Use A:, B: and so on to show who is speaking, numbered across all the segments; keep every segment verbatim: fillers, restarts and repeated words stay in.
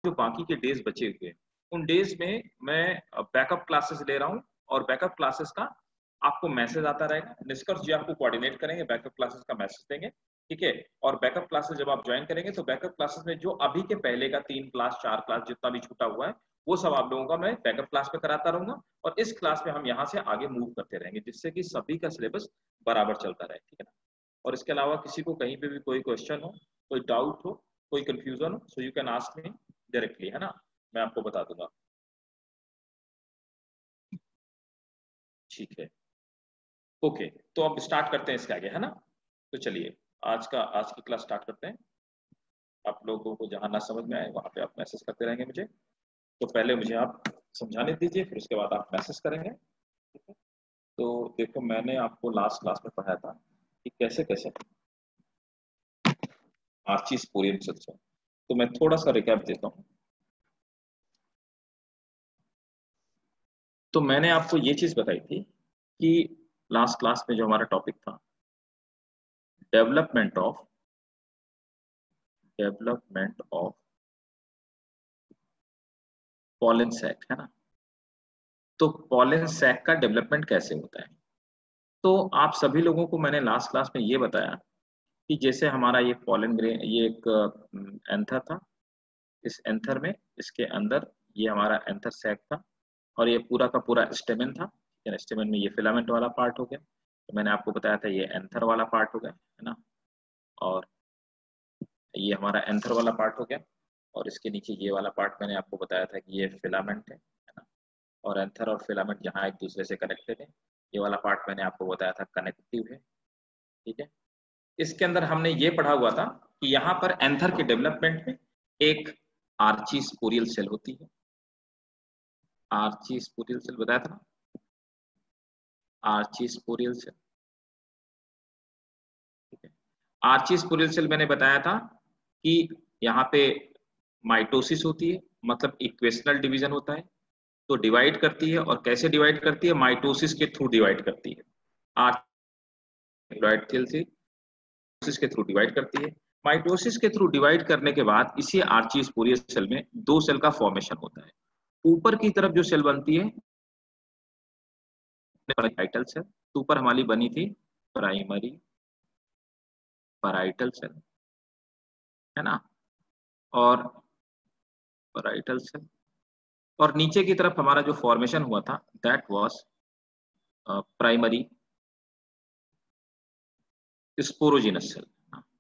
A: जो बाकी के डेज बचे हुए उन डेज में मैं बैकअप क्लासेस ले रहा हूँ और बैकअप क्लासेस का आपको मैसेज आता रहेगा। निष्कर्ष जी आपको कोऑर्डिनेट करेंगे, बैकअप क्लासेस का मैसेज देंगे, ठीक है। और बैकअप क्लासेस जब आप ज्वाइन करेंगे तो बैकअप क्लासेस में जो अभी के पहले का तीन क्लास चार क्लास जितना भी छूटा हुआ है वो सब आप लोगों का मैं बैकअप क्लास में कराता रहूंगा और इस क्लास में हम यहाँ से आगे मूव करते रहेंगे जिससे कि सभी का सिलेबस बराबर चलता रहे, ठीक है ना। और इसके अलावा किसी को कहीं पे भी कोई क्वेश्चन हो, कोई डाउट हो, कोई कंफ्यूजन हो, so you can ask me directly, है ना, मैं आपको बता दूंगा। ठीक है, ओके, तो अब स्टार्ट करते हैं इसके आगे, है ना। तो चलिए आज का आज की क्लास स्टार्ट करते हैं। आप लोगों को जहां ना समझ में आए वहां पे आप मैसेज करते रहेंगे मुझे। तो पहले मुझे आप समझाने दीजिए, फिर उसके बाद आप मैसेज करेंगे, ठीक है। तो देखो मैंने आपको लास्ट क्लास में पढ़ाया था कि कैसे कैसे आर्ची स्पोरियम सेल्स है। तो मैं थोड़ा सा रिकैप देता हूँ। तो मैंने आपको ये चीज बताई थी कि लास्ट क्लास में जो हमारा टॉपिक था development of development of pollen sac, है ना। तो पॉलन सैक का डेवलपमेंट कैसे होता है। तो आप सभी लोगों को मैंने लास्ट क्लास में ये बताया कि जैसे हमारा ये पॉलन ग्रेन, ये एक एंथर था, इस एंथर में इसके अंदर ये हमारा एंथर सैक था और ये पूरा का पूरा स्टेमन था। स्टेमन में ये फिलामेंट वाला पार्ट हो गया। तो मैंने आपको बताया था ये एंथर वाला पार्ट हो गया, है ना। और ये हमारा एंथर वाला पार्ट हो गया और इसके नीचे ये वाला पार्ट मैंने आपको बताया था कि ये फिलामेंट है, है ना। और एंथर और फिलामेंट यहाँ एक दूसरे से कनेक्टेड है। ये वाला पार्ट मैंने आपको बताया था कनेक्टिव है, ठीक है। इसके अंदर हमने ये पढ़ा हुआ था कि यहाँ पर एंथर के डेवलपमेंट में एक आर्ची स्पोरियल सेल होती है। आर्ची स्पोरियल सेल बताया था ना, आर्ची स्पोरियल सेल, ठीक है। आर्ची स्पोरियल सेल मैंने बताया था कि यहाँ पे माइटोसिस होती है, मतलब इक्वेशनल डिवीजन होता है। तो डिवाइड करती है और कैसे डिवाइड करती है, माइटोसिस के थ्रू डिवाइड करती है। माइटोसिस के थ्रू डिवाइड करती है। माइटोसिस के थ्रू डिवाइड करने के बाद इसी आर्ची स्पोरियल सेल में दो सेल का फॉर्मेशन होता है। ऊपर की तरफ जो सेल बनती है पैराइटल सेल, तो ऊपर हमारी बनी थी प्राइमरी पैराइटल सेल, है ना। और पैराइटल सेल और नीचे की तरफ हमारा जो फॉर्मेशन हुआ था that was primary sporogenous cell,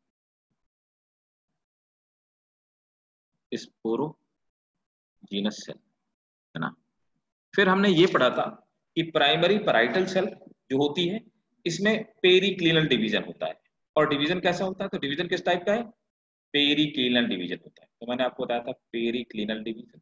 A: sporogenous cell, है ना। फिर हमने ये पढ़ा था कि प्राइमरी पैराइटल सेल जो होती है इसमें पेरिक्लिनल डिवीजन होता है। और डिवीजन कैसा होता है, तो डिवीजन किस टाइप का है, पेरिक्लिनल डिवीजन होता है। तो मैंने आपको बताया था पेरिक्लिनल डिवीजन,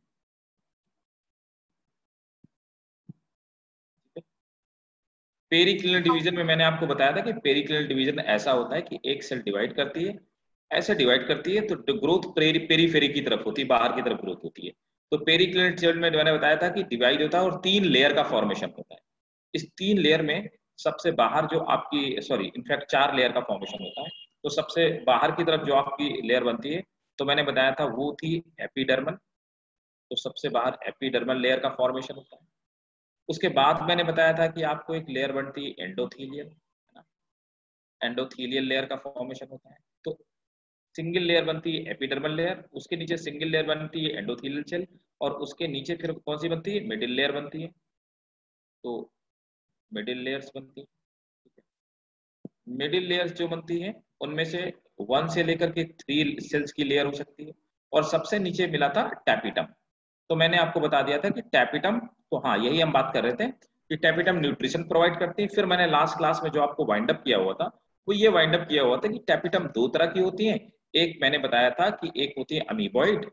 A: पेरिक्लिनल डिवीजन में मैंने आपको बताया था कि पेरिक्लिनल डिवीजन ऐसा होता है कि एक सेल डिवाइड करती है, ऐसे डिवाइड करती है तो ग्रोथ पेरीफेरी की तरफ होती है, बाहर की तरफ ग्रोथ होती है। तो पेरिक्लिनल सेल में मैंने बताया था कि डिवाइड होता है और तीन लेयर का फॉर्मेशन होता है। इस तीन लेयर में सबसे बाहर जो आपकी सॉरी इनफैक्ट चार लेयर का फॉर्मेशन होता है। तो सबसे बाहर की तरफ जो आपकी लेयर बनती है तो मैंने बताया था वो थी एपिडर्मल। तो सबसे बाहर एपिडर्मल लेयर का फॉर्मेशन होता है। उसके बाद मैंने बताया था कि आपको एक लेयर बनती है एंडोथीलियल, है ना। एंडोथीलियल लेयर का फॉर्मेशन होता है। तो सिंगल लेयर बनती है एपिडर्मल लेयर, उसके नीचे सिंगल लेयर बनती है एंडोथीलियल सेल और उसके नीचे फिर कौन सी बनती है, मिडिल लेयर बनती है। तो मिडिल लेयर्स बनती है, मिडिल लेयर्स जो बनती है उनमें से वन से लेकर के थ्री सेल्स की लेयर हो सकती है। और सबसे नीचे मिला था टैपिटम। तो मैंने आपको बता दिया था कि टैपिटम, तो हाँ यही हम बात कर रहे थे कि टैपिटम न्यूट्रिशन प्रोवाइड करती है। फिर मैंने लास्ट क्लास में जो आपको वाइंड अप किया हुआ था वो ये वाइंड अप किया हुआ था कि टैपिटम दो तरह की होती है। एक मैंने बताया था कि एक होती है अमीबॉइड,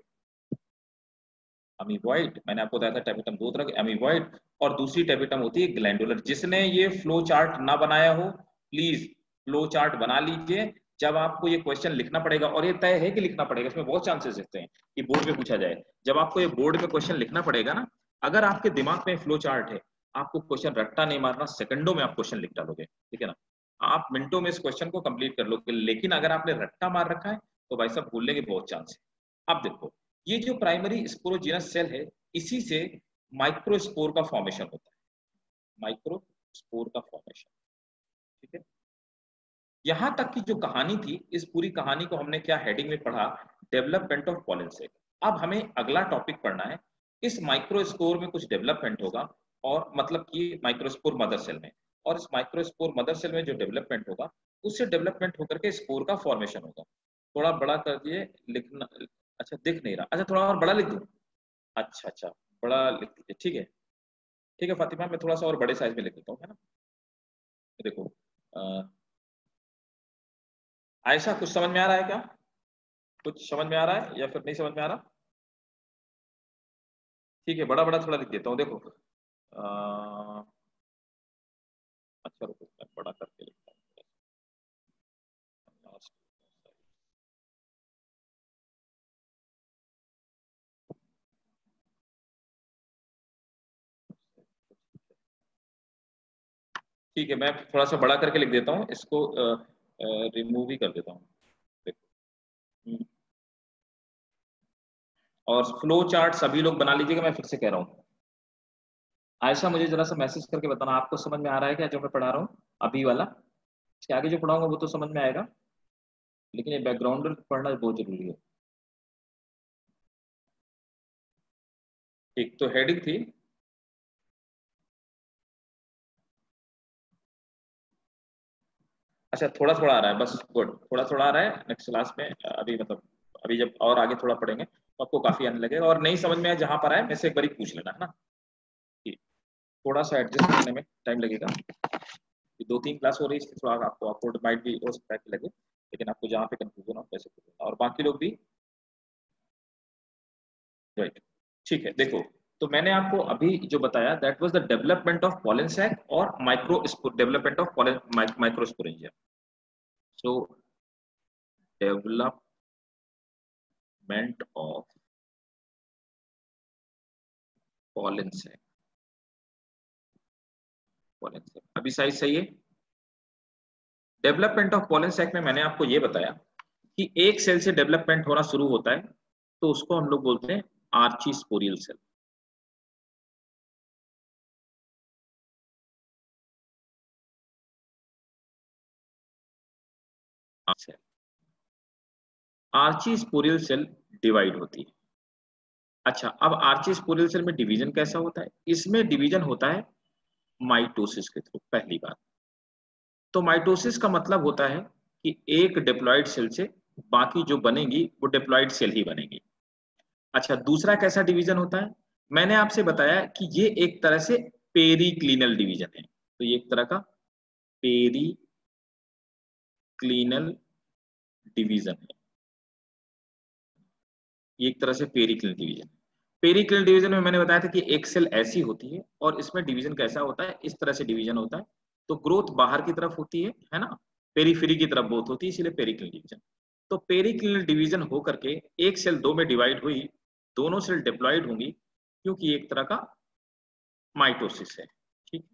A: अमीबॉइड मैंने आपको बताया था टैपिटम दो तरह की अमीबॉइड, और दूसरी टैपिटम होती है ग्लैंडुलर। जिसने ये फ्लो चार्ट ना बनाया हो प्लीज फ्लो चार्ट बना लीजिए। जब आपको ये क्वेश्चन लिखना पड़ेगा, और ये तय है कि लिखना पड़ेगा, इसमें बहुत चांसेस रहते हैं कि बोर्ड में पूछा जाए। जब आपको ये बोर्ड में क्वेश्चन लिखना पड़ेगा ना, अगर आपके दिमाग में फ्लो चार्ट है, आपको क्वेश्चन रट्टा नहीं मारना, सेकंडों में आप क्वेश्चन लिख डालोगे, ठीक है ना। आप मिनटों में इस क्वेश्चन को कंप्लीट कर लोगे। लेकिन अगर आपने रट्टा मार रखा है तो भाई साहब भूलने के बहुत चांस है। अब देखो ये जो प्राइमरी स्पोरोजिनस सेल है, इसी से माइक्रोस्पोर का फॉर्मेशन होता है, माइक्रोस्पोर का फॉर्मेशन। ठीक है, यहां तक की जो कहानी थी, इस पूरी कहानी को हमने क्या हेडिंग में पढ़ा, डेवलपमेंट ऑफ पॉलन सेल। अब हमें अगला टॉपिक पढ़ना है, इस माइक्रोस्पोर में कुछ डेवलपमेंट होगा, और मतलब कि माइक्रोस्पोर मदर सेल में, और इस माइक्रोस्पोर मदर सेल में जो डेवलपमेंट होगा, उससे डेवलपमेंट होकर के स्पोर का फॉर्मेशन होगा। थोड़ा बड़ा कर दिए, लिखना अच्छा दिख नहीं रहा, अच्छा थोड़ा और बड़ा लिख दूं, अच्छा अच्छा बड़ा लिख दीजिए, ठीक है। ठीक है फातिमा, मैं थोड़ा सा और बड़े साइज में लिख देता हूँ, है ना। देखो अ, आयशा कुछ समझ में आ रहा है क्या, कुछ समझ में आ रहा है या फिर नहीं समझ में आ रहा? ठीक है, बड़ा बड़ा थोड़ा लिख देता हूँ, देखो अ, अच्छा रुको मैं बड़ा करके लिखता हूँ। ठीक है, मैं थोड़ा सा बड़ा करके लिख देता हूँ इसको, रिमूव ही कर देता हूँ, देखो। हम्म, और फ्लो चार्ट सभी लोग बना लीजिएगा, मैं फिर से कह रहा हूँ। आयशा मुझे जरा सा मैसेज करके बताना, आपको समझ में आ रहा है क्या जो मैं पढ़ा रहा हूँ अभी वाला? इसके आगे जो पढ़ाऊंगा वो तो समझ में आएगा, लेकिन ये बैकग्राउंड पढ़ना बहुत जरूरी है। ठीक, तो हेडिंग थी, अच्छा थोड़ा थोड़ा आ रहा है बस, गुड, थोड़ा थोड़ा आ रहा है, नेक्स्ट क्लास में अभी मतलब अभी जब और आगे थोड़ा पढ़ेंगे तो आपको काफी आने लगेगा, और नहीं समझ में आए जहां पर आए मेरे से एक बार पूछ लेना, है ना। ठीक, थोड़ा सा एडजस्ट करने में टाइम लगेगा, कि दो तीन क्लास हो रही है इसलिए थोड़ा आपको अपवर्ड माइट भी हो सकता है कि लगे, लेकिन आपको जहाँ पे कंफ्यूजन हो वैसे पूछ लेना, और बाकी लोग भी। राइट, ठीक है, देखो, तो मैंने आपको अभी जो बताया that was the development of pollen sac और micro development of pollen microsporangia. So development of pollen sac, pollen sac अभी साइज सही है। डेवलपमेंट ऑफ पॉलन सैक में मैंने आपको ये बताया कि एक सेल से डेवलपमेंट होना शुरू होता है, तो उसको हम लोग बोलते हैं archesporial cell. Archesporial cell divide होती है। अच्छा, अब आर्चीस्पोरियल सेल में डिवीजन कैसा होता है? इसमें डिवीजन होता है माइटोसिस के थ्रू, पहली बात। तो माइटोसिस का मतलब होता है कि एक डिप्लॉइड सेल से बाकी जो बनेगी वो डिप्लॉइड सेल ही बनेगी। अच्छा, दूसरा कैसा डिवीजन होता है? मैंने आपसे बताया कि ये एक तरह से पेरिक्लिनल डिवीजन है, तो ये एक तरह का पेरिक्लिनल डिवीजन है, ये एक तरह से पेरिक्लिनल डिवीजन। पेरिक्लिनल डिवीजन में मैंने बताया था कि एक सेल ऐसी होती है और इसमें डिवीजन कैसा होता है, इस तरह से डिवीजन होता है। तो ग्रोथ बाहर की तरफ होती है है ना, पेरीफेरी की तरफ ग्रोथ होती है, इसीलिए पेरिक्लिनल डिवीजन। तो पेरिक्लिनल डिवीजन हो करके एक सेल दो में डिवाइड हुई, दोनों सेल डिप्लॉइड होंगी, क्योंकि एक तरह का माइटोसिस है। ठीक,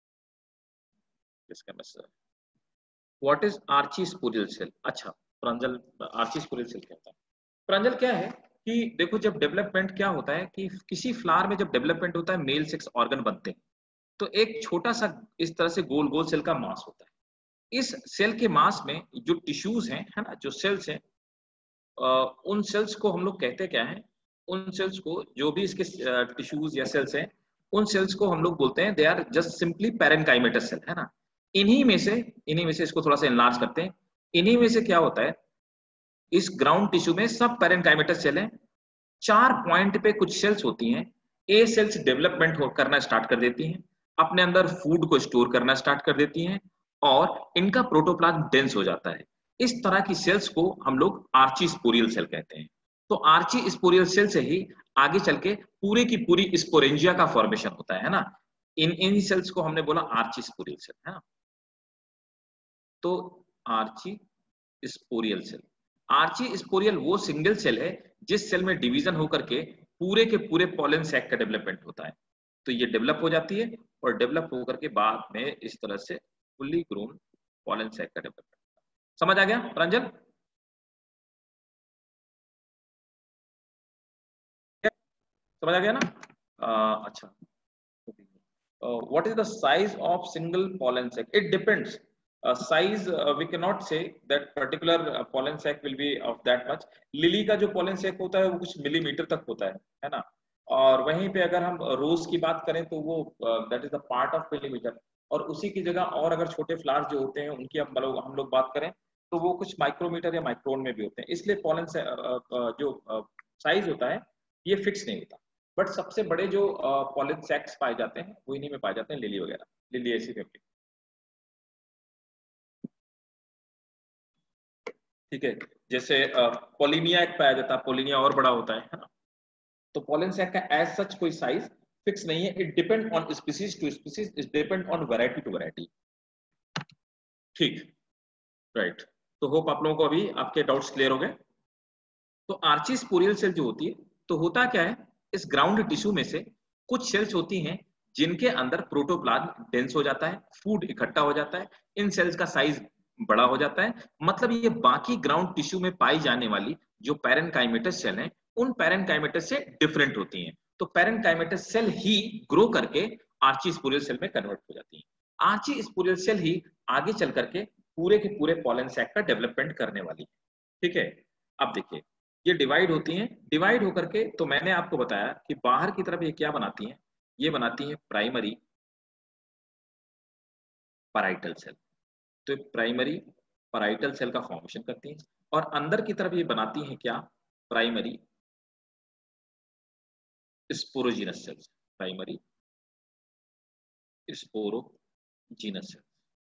A: इसका मतलब व्हाट इज आर्चीस्पोरियल सेल। अच्छा, प्रांजल आर्चीस्पोरियल सेल क्या होता है? प्रांजल क्या है कि देखो, जब डेवलपमेंट क्या होता है कि किसी फ्लावर में जब डेवलपमेंट होता है, मेल सेक्स ऑर्गन बनते हैं, तो एक छोटा सा इस तरह से गोल गोल सेल का मास होता है। इस सेल के मास में जो टिश्यूज हैं, है ना, जो सेल्स हैं, उन सेल्स को हम लोग कहते क्या है, उन सेल्स को, जो भी इसके टिश्यूज या सेल्स हैं, उन सेल्स को हम लोग बोलते हैं they are just simply parenchymatous cell, है ना। इन्हीं में से इन्हीं में से इसको थोड़ा सा एनलार्ज करते हैं। इन्हीं में से क्या होता है, इस ग्राउंड टिश्यू में सब पैरेनकाइमेटस सेल हैं। चार पॉइंट पे कुछ सेल्स होती हैं, ए सेल्स डेवलपमेंट करना स्टार्ट कर देती हैं, अपने अंदर फूड को स्टोर करना स्टार्ट कर देती हैं, और इनका प्रोटोप्लाज्म डेंस हो जाता है। इस तरह की सेल्स को हम लोग आर्चीस्पोरियल सेल कहते हैं। तो आर्चीस्पोरियल सेल से ही आगे चल के पूरे की पूरी स्पोरेंजिया का फॉर्मेशन होता है ना। इन इन सेल्स को हमने बोला आर्चीस्पोरियल सेल, है ना। तो archesporial cell, archesporial वो सिंगल सेल है जिस सेल में डिवीजन होकर के पूरे के पूरे पॉलन सैक का डेवलपमेंट होता है। तो ये डेवलप हो जाती है, और डेवलप होकर के बाद में इस तरह से फुल्ली ग्रोन पॉलन सैक का डेवलपमेंट। समझ आ गया प्रांजल? समझ आ गया ना? uh, अच्छा, what is the size of single pollen sac? It depends. Uh, size, uh, we cannot say that particular uh, pollen sac will be of that much. Lily का जो pollen sac होता है वो कुछ मिलीमीटर तक होता है, है ना? और वहीं पे अगर हम रोज की बात करें तो वो that is the part of millimeter, और उसी की जगह और अगर छोटे फ्लावर्स जो होते हैं उनकी हम लोग हम लोग बात करें तो वो कुछ माइक्रोमीटर या माइक्रोन में भी होते हैं। इसलिए पॉलन से जो साइज होता है ये फिक्स नहीं होता। बट सबसे बड़े जो पॉलन सैक्स पाए जाते हैं वो इन्हीं में पाए जाते हैं, लिली वगैरह, लिली ऐसी फैमिली। ठीक है, जैसे पोलिनिया एक पाया जाता है, पोलिनिया और बड़ा होता है ना। तो पॉलन सैक का एज सच कोई साइज फिक्स नहीं है, it depend on species to species, it depend on variety to variety. ठीक, राइट। तो होप आप लोगों को अभी आपके डाउट्स क्लियर हो गए। तो आर्ची स्पोरियल सेल जो होती है, तो होता क्या है, इस ग्राउंड टिश्यू में से कुछ सेल्स होती हैं जिनके अंदर प्रोटोप्लाज्म डेंस हो जाता है, फूड इकट्ठा हो जाता है, इन सेल्स का साइज बड़ा हो जाता है। मतलब ये बाकी ग्राउंड टिश्यू में पाई जाने वाली जो पैरेनकाइमेटस सेल हैं उन पैरेनकाइमेटस से डिफरेंट होती हैं। तो पैरेनकाइमेटस सेल ही ग्रो करके आर्ची स्पोरियल सेल में कन्वर्ट हो जाती हैं। आर्ची स्पोरियल सेल ही आगे चल करके पूरे के पूरे पॉलन सैक का डेवलपमेंट करने वाली है। ठीक है, अब देखिए ये डिवाइड होती हैं, डिवाइड होकर के, तो मैंने आपको बताया कि बाहर की तरफ ये क्या बनाती हैं, ये बनाती हैं प्राइमरी पैराइटल सेल। तो प्राइमरी पैराइटल सेल का फॉर्मेशन करती हैं, और अंदर की तरफ ये बनाती हैं क्या, primary sporogenous cells, primary sporogenous cells.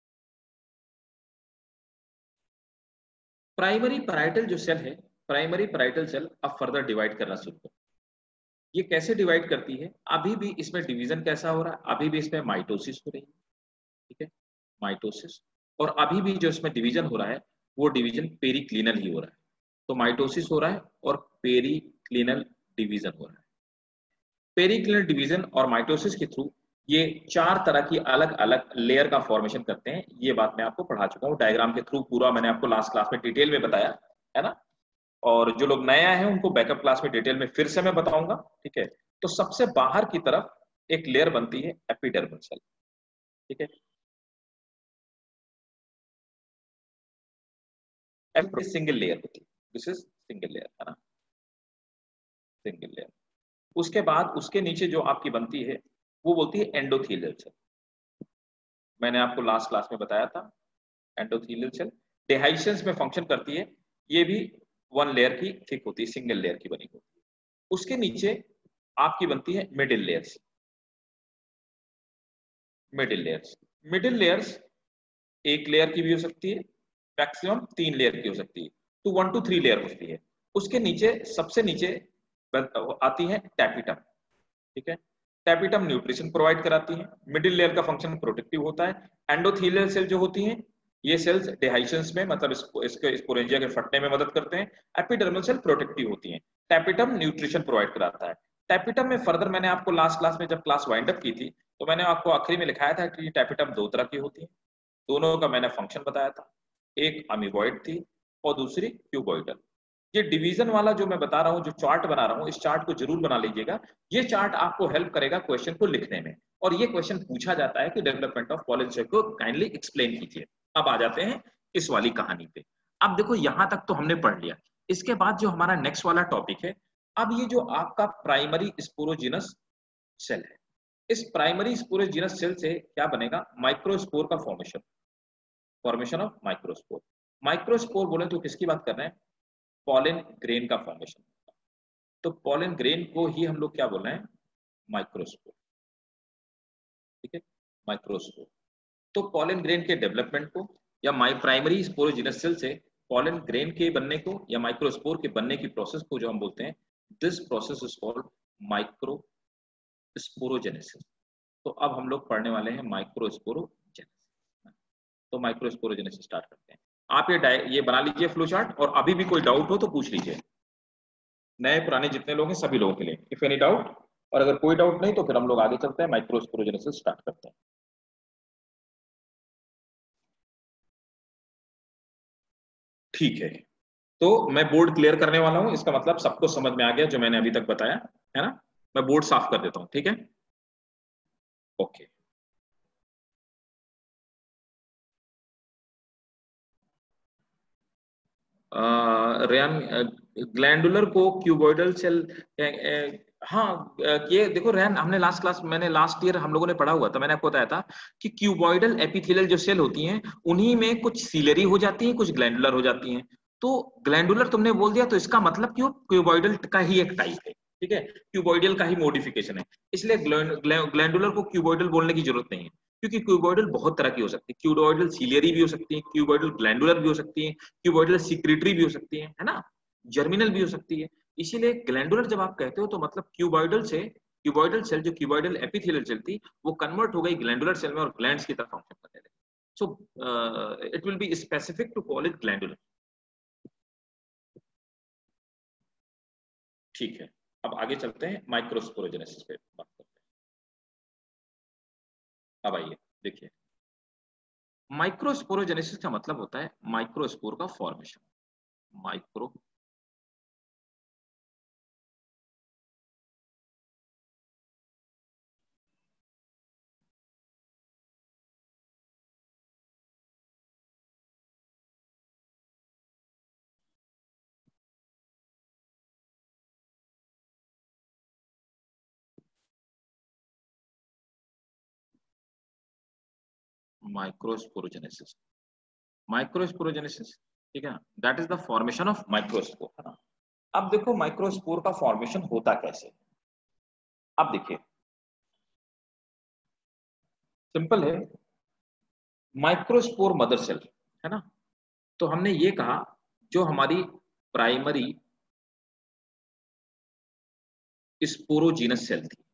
A: Primary parietal जो सेल है, प्राइमरी पैराइटल सेल अब फर्दर डिवाइड करना शुरू कर, ये कैसे डिवाइड करती है, अभी भी इसमें डिवीजन कैसा हो रहा है, अभी भी इसमें माइटोसिस हो रही है। ठीक है, माइटोसिस, और अभी भी जो इसमें डिवीजन हो रहा है वो डिवीजन पेरिक्लिनल ही हो रहा है। तो माइटोसिस हो रहा है और पेरिक्लिनल डिवीजन हो रहा है। पेरिक्लिनल डिवीजन और माइटोसिस के थ्रू ये चार तरह की अलग अलग लेयर का फॉर्मेशन करते हैं। ये बात मैं आपको पढ़ा चुका हूँ डायग्राम के थ्रू, पूरा मैंने आपको लास्ट क्लास में डिटेल में बताया है ना। और जो लोग नए आए हैं उनको बैकअप क्लास में डिटेल में फिर से मैं बताऊंगा। ठीक है, तो सबसे बाहर की तरफ एक लेयर बनती है एपिडर्मल सेल। ठीक है, सिंगल लेयर होती है, दिस इज सिंगल लेयर है ना, सिंगल लेयर। उसके बाद उसके नीचे जो आपकी बनती है वो बोलती है एंडोथेलियल सेल। मैंने आपको लास्ट क्लास में बताया था एंडोथेलियल सेल डेहाइशंस में फंक्शन करती है, ये भी वन लेयर की थिक होती है, सिंगल लेयर की बनी होती है। उसके नीचे आपकी बनती है middle layers, middle layers, middle layers एक लेयर की भी हो सकती है, मैक्सिमम तीन लेयर की हो सकती है, तो वन टू थ्री लेयर होती है। उसके नीचे सबसे नीचे आती है टैपिटम। ठीक है, टैपिटम न्यूट्रिशन प्रोवाइड कराती है, मिडिल लेयर का फंक्शन प्रोटेक्टिव होता है। एंडोथेलियल सेल जो होती हैं ये सेल्स डेहाइशंस में, मतलब इसको इसके स्पोरेंजिया के फटने में मदद करते हैं। एपिडर्मल सेल प्रोटेक्टिव होती हैं, टैपिटम न्यूट्रिशन प्रोवाइड कराता है। टैपिटम में फर्दर मैंने आपको लास्ट क्लास में जब क्लास वाइंड अप की थी तो मैंने आपको आखिरी में लिखाया था कि टैपिटम दो तरह की होती है, दोनों का मैंने फंक्शन बताया था, एक अमीबॉइड थी और दूसरी क्यूबॉइडल। ये डिवीजन वाला जो मैं बता रहा हूँ, जो चार्ट बना रहा हूँ, इस चार्ट को जरूर बना लीजिएगा, ये चार्ट आपको हेल्प करेगा क्वेश्चन को लिखने में। और ये क्वेश्चन पूछा जाता है कि डेवलपमेंट ऑफ पॉलन सेल को काइंडली एक्सप्लेन कीजिए। अब आ जाते हैं इस वाली कहानी पे। अब देखो यहां तक तो हमने पढ़ लिया, इसके बाद जो हमारा नेक्स्ट वाला टॉपिक है, अब ये जो आपका प्राइमरी स्पोरोजिनस सेल है, इस प्राइमरी स्पोरोजिनस सेल से क्या बनेगा, माइक्रोस्पोर का formation, formation of microspore. Microspore बोले तो किसकी बात कर रहे हैं, पॉलन ग्रेन का फॉर्मेशन। तो पॉलन ग्रेन को ही हम लोग क्या बोल रहे हैं, माइक्रोस्पोर। ठीक है, माइक्रोस्पोर। तो पॉलन ग्रेन के डेवलपमेंट को या माई प्राइमरी स्पोरोजिनस सेल से पॉलन ग्रेन के बनने को या माइक्रोस्पोर के बनने की प्रोसेस को जो हम बोलते हैं, this process is called microsporogenesis. तो अब हम लोग पढ़ने वाले हैं माइक्रोस्पोरोजेनेसिस। तो माइक्रोस्पोरोजेनेसिस स्टार्ट करते हैं। आप ये ये बना लीजिए फ्लो चार्ट, और अभी भी कोई डाउट हो तो पूछ लीजिए, नए पुराने जितने लोग हैं सभी लोगों के लिए, इफ एनी डाउट। और अगर कोई डाउट नहीं तो फिर हम लोग आगे चलते हैं, माइक्रोस्पोरोजेनेसिस स्टार्ट करते हैं। ठीक है, तो मैं बोर्ड क्लियर करने वाला हूं, इसका मतलब सबको समझ में आ गया जो मैंने अभी तक बताया है ना। मैं बोर्ड साफ कर देता हूं, ठीक है। ओके, रेन ग्लैंडुलर को क्यूबॉइडल सेल, हाँ ये देखो रेन, हमने लास्ट क्लास, मैंने लास्ट ईयर हम लोगों ने पढ़ा हुआ था, मैंने आपको बताया था कि क्यूबॉइडल एपिथेलियल जो सेल होती हैं उन्हीं में कुछ सीलरी हो जाती हैं, कुछ ग्लैंडुलर हो जाती हैं। तो ग्लैंडुलर तुमने बोल दिया तो इसका मतलब कि वो क्यूबॉइडल का ही एक टाइप है, ठीक है, क्यूबॉइडल का ही मॉडिफिकेशन है, इसलिए ग्लैंडुलर को क्यूबॉइडल बोलने की जरूरत नहीं है, क्योंकि क्यूबॉइडल बहुत तरह की हो सकती है, क्यूबॉइडल सीलियरी भी हो सकती है, क्यूबॉइडल ग्लैंडुलर भी हो सकती है, क्यूबॉइडल सिक्रेटरी भी हो सकती है, है ना, जर्मिनल भी हो सकती है। इसीलिए ग्लैंडुलर जब आप कहते हो तो मतलब क्यूबॉइडल से, क्यूबॉइडल सेल जो क्यूबॉइडल एपिथेलियल सेल थी वो कन्वर्ट हो गई ग्लैंडुलर सेल में और ग्लैंड्स की तरफ फंक्शन करने लगी। So it will be specific to call it glandular. ठीक है, अब आगे चलते हैं, माइक्रोस्पोरोजेनेसिस पे बात करते हैं। अब आइए देखिए, माइक्रोस्पोरोजेनेसिस का मतलब होता है माइक्रोस्पोर का फॉर्मेशन। माइक्रो माइक्रोस्पोरोजेनेसिस, माइक्रोस्पोरोजेनेसिस, ठीक है, that is the formation of microspore, है ना। अब देखो माइक्रोस्पोर का फॉर्मेशन होता कैसे, अब देखिए सिंपल है, माइक्रोस्पोर मदर सेल, है ना, तो हमने ये कहा जो हमारी प्राइमरी स्पोरोजीनस सेल थी,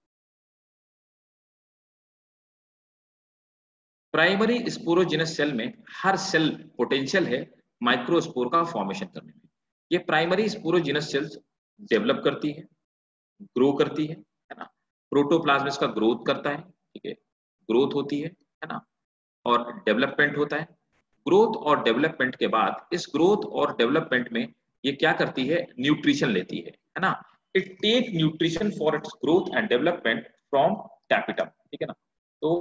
A: प्राइमरी स्पोरोजीनस सेल में हर सेल पोटेंशियल है माइक्रोस्पोर का फॉर्मेशन करने में। ये प्राइमरी स्पोरोजीनस सेल्स डेवलप करती है, ग्रो करती है है ना, प्रोटोप्लाज्म इसका ग्रोथ करता है, ठीक है, ग्रोथ होती है है ना, और डेवलपमेंट होता है। ग्रोथ और डेवलपमेंट के बाद इस ग्रोथ और डेवलपमेंट में ये क्या करती है, न्यूट्रिशन लेती है है ना, it take nutrition for its growth and development from tapetum, ठीक है ना। तो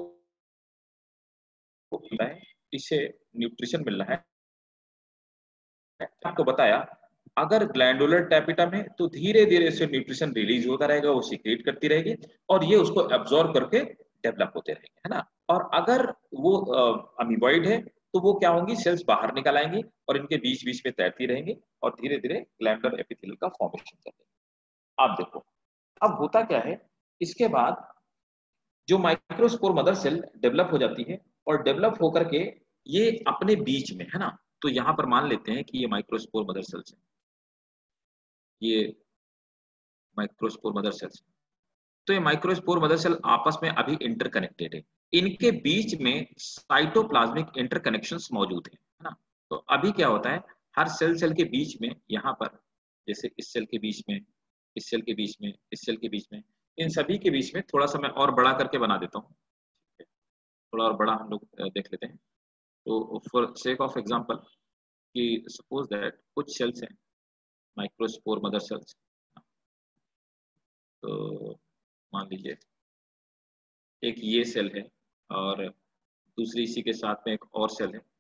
A: इसे न्यूट्रिशन मिल रहा है, आपको बताया अगर ग्लैंडुलर टैपिटम है तो धीरे धीरे से न्यूट्रिशन रिलीज होता रहेगा, वो सीक्रेट करती रहेगी और ये उसको एब्जॉर्ब करके डेवलप होते रहेंगे, है ना। और अगर वो अमीबॉइड है तो वो क्या होंगी, सेल्स बाहर निकल आएंगी और इनके बीच बीच में तैरती रहेंगी और धीरे धीरे ग्लैंडुलर एपिथेलियल का फॉर्मेशन करेंगे। आप देखो अब होता क्या है, इसके बाद जो माइक्रोस्पोर मदर सेल डेवलप हो जाती है और डेवलप होकर के ये अपने बीच में, है ना, तो यहां पर मान लेते हैं कि ये माइक्रोस्पोर मदर सेल्स है, ये माइक्रोस्पोर मदर सेल्स, तो ये माइक्रोस्पोर मदर सेल आपस में अभी इंटरकनेक्टेड है, इनके बीच में साइटोप्लाज्मिक इंटरकनेक्शंस मौजूद है है ना। तो अभी क्या होता है, हर सेल सेल के बीच में यहाँ पर, जैसे इस सेल के बीच में, इस सेल के बीच में, इस सेल के बीच में, इन सभी के बीच में थोड़ा सा मैं और बड़ा करके बना देता हूँ, थोड़ा और बड़ा हम लोग देख लेते हैं। तो फॉर सेक ऑफ एग्जांपल कि सपोज दैट कुछ सेल्स हैं माइक्रोस्पोर मदर सेल्स, तो मान लीजिए एक ये सेल है और दूसरी इसी के साथ में एक और सेल है,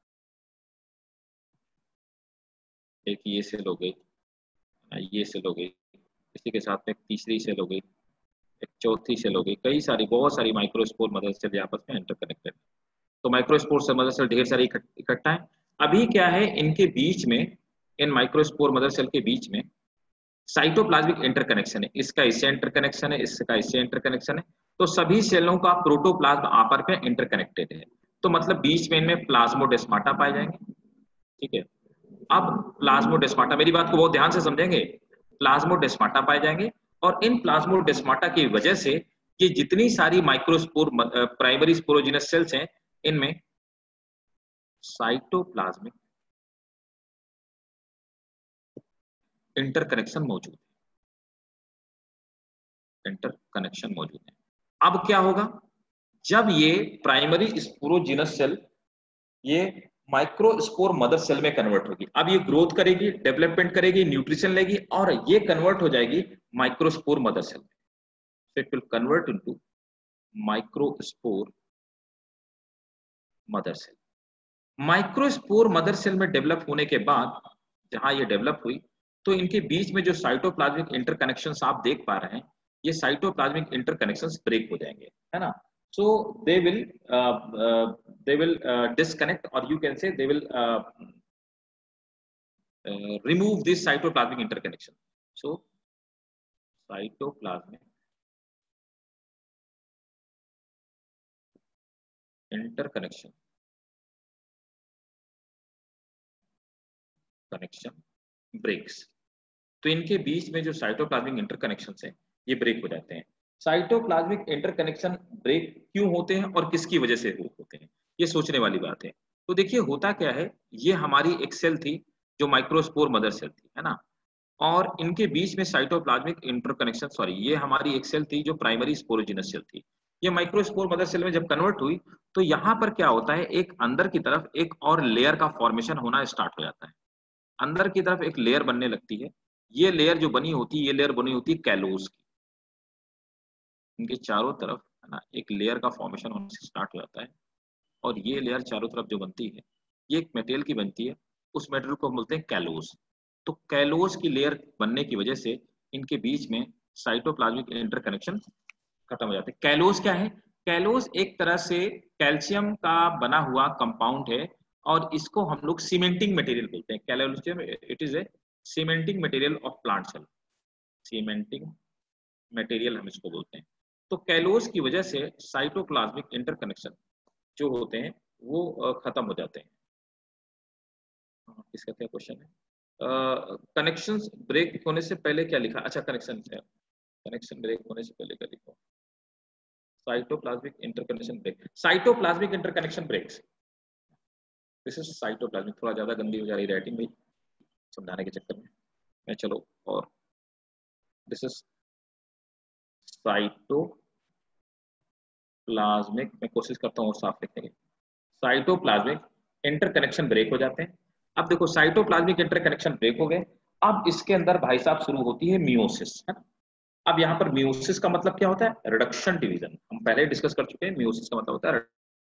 A: एक ये सेल हो गई, ये सेल हो गई, इसी के साथ में एक तीसरी सेल हो गई, एक चौथी सेल हो गई, कई सारी बहुत सारी माइक्रोस्पोर मदर सेल आपस में इंटरकनेक्टेड। तो माइक्रोस्पोर से मदर सेल ढेर सारी इकट्ठा है। अभी क्या है, इनके बीच में, इन माइक्रोस्पोर मदर सेल के बीच में साइटोप्लाज्मिक इंटरकनेक्शन है, इसका इससे इंटरकनेक्शन है, इसका इससे इंटरकनेक्शन है, तो सभी सेलों का प्रोटोप्लाज्म आपस में इंटरकनेक्टेड है, तो मतलब बीच में इनमें प्लाज्मोडेस्माटा पाए जाएंगे, ठीक है। अब प्लाज्मोडेस्माटा, मेरी बात को बहुत ध्यान से समझेंगे, प्लाज्मोडेस्माटा पाए जाएंगे और इन प्लाज्मोडेस्माटा की वजह से ये जितनी सारी माइक्रोस्पोर प्राइमरी स्पोरोजिनस सेल्स हैं इनमें साइटोप्लाज्मिक इंटरकनेक्शन मौजूद है, इंटरकनेक्शन मौजूद है। अब क्या होगा, जब ये प्राइमरी स्पोरोजिनस सेल ये माइक्रोस्पोर मदर सेल में कन्वर्ट होगी, अब ये ग्रोथ करेगी, डेवलपमेंट करेगी, न्यूट्रिशन लेगी और ये कन्वर्ट हो जाएगी माइक्रोस्पोर मदर सेल में। so it will convert into microspore mother cell. Microspore mother cell में डेवलप होने के बाद जहां ये डेवलप हुई तो इनके बीच में जो साइटोप्लाज्मिक इंटरकनेक्शंस आप देख पा रहे हैं, ये साइटोप्लाज्मिक इंटरकनेक्शंस ब्रेक हो जाएंगे, है ना. So they will they will disconnect और you can say they will remove this cytoplasmic interconnection. So cytoplasmic interconnection connection breaks. तो इनके बीच में जो साइटोप्लाज्मिक इंटरकनेक्शन है ये ब्रेक हो जाते हैं. साइटोप्लाज्मिक इंटरकनेक्शन ब्रेक क्यों होते हैं और किसकी वजह से होते हैं, ये सोचने वाली बात है. तो देखिए होता क्या है, ये हमारी एक सेल थी जो माइक्रोस्पोर मदर सेल थी, है ना, और इनके बीच में साइटोप्लाज्मिक इंटरकनेक्शन, सॉरी ये हमारी एक सेल थी जो प्राइमरी स्पोरोजिनस सेल थी. ये माइक्रोस्पोर मदर सेल में जब कन्वर्ट हुई तो यहाँ पर क्या होता है, एक अंदर की तरफ एक और लेयर का फॉर्मेशन होना स्टार्ट हो जाता है. अंदर की तरफ एक लेयर बनने लगती है. ये लेयर जो बनी होती है, ये लेयर बनी होती है कैलोस की. इनके चारों तरफ, है ना, एक लेयर का फॉर्मेशन होने से स्टार्ट हो जाता है. और ये लेयर चारों तरफ जो बनती है ये एक मेटेरियल की बनती है. उस मेटेरियल को हम बोलते हैं कैलोस. तो कैलोस की लेयर बनने की वजह से इनके बीच में साइटोप्लाज्मिक इंटरकनेक्शन खत्म हो जाते हैं. कैलोस क्या है? कैलोस एक तरह से कैल्शियम का बना हुआ कंपाउंड है और इसको हम लोग सीमेंटिंग मटेरियल बोलते हैं. Callose it is a cementing material of plant cell. Cementing material हम इसको बोलते हैं. तो कैलोस की वजह से साइटोप्लाज्मिक इंटरकनेक्शन जो होते हैं वो खत्म हो जाते हैं. इसका क्या क्वेश्चन है? कनेक्शंस uh, ब्रेक होने से पहले क्या लिखा? अच्छा, कनेक्शन है, कनेक्शन ब्रेक होने से पहले क्या लिखा? Cytoplasmic interconnection break. Cytoplasmic interconnection breaks. This is cytoplasmic. थोड़ा ज्यादा गंदी हो जा रही राइटिंग भाई समझाने के चक्कर में मैं. चलो, और दिस इज साइटोप्लाज्मिक. मैं कोशिश करता हूँ साफ लिखने की. साइटोप्लाज्मिक इंटरकनेक्शन ब्रेक हो जाते हैं. अब देखो साइटोप्लाज्मिक इंटरकनेक्शन ब्रेक हो गए. अब इसके अंदर भाई साहब शुरू होती है मियोसिस, है ना. अब यहाँ पर मियोसिस का मतलब क्या होता है? Reduction division. हम पहले डिस्कस कर चुके हैं. मियोसिस का मतलब होता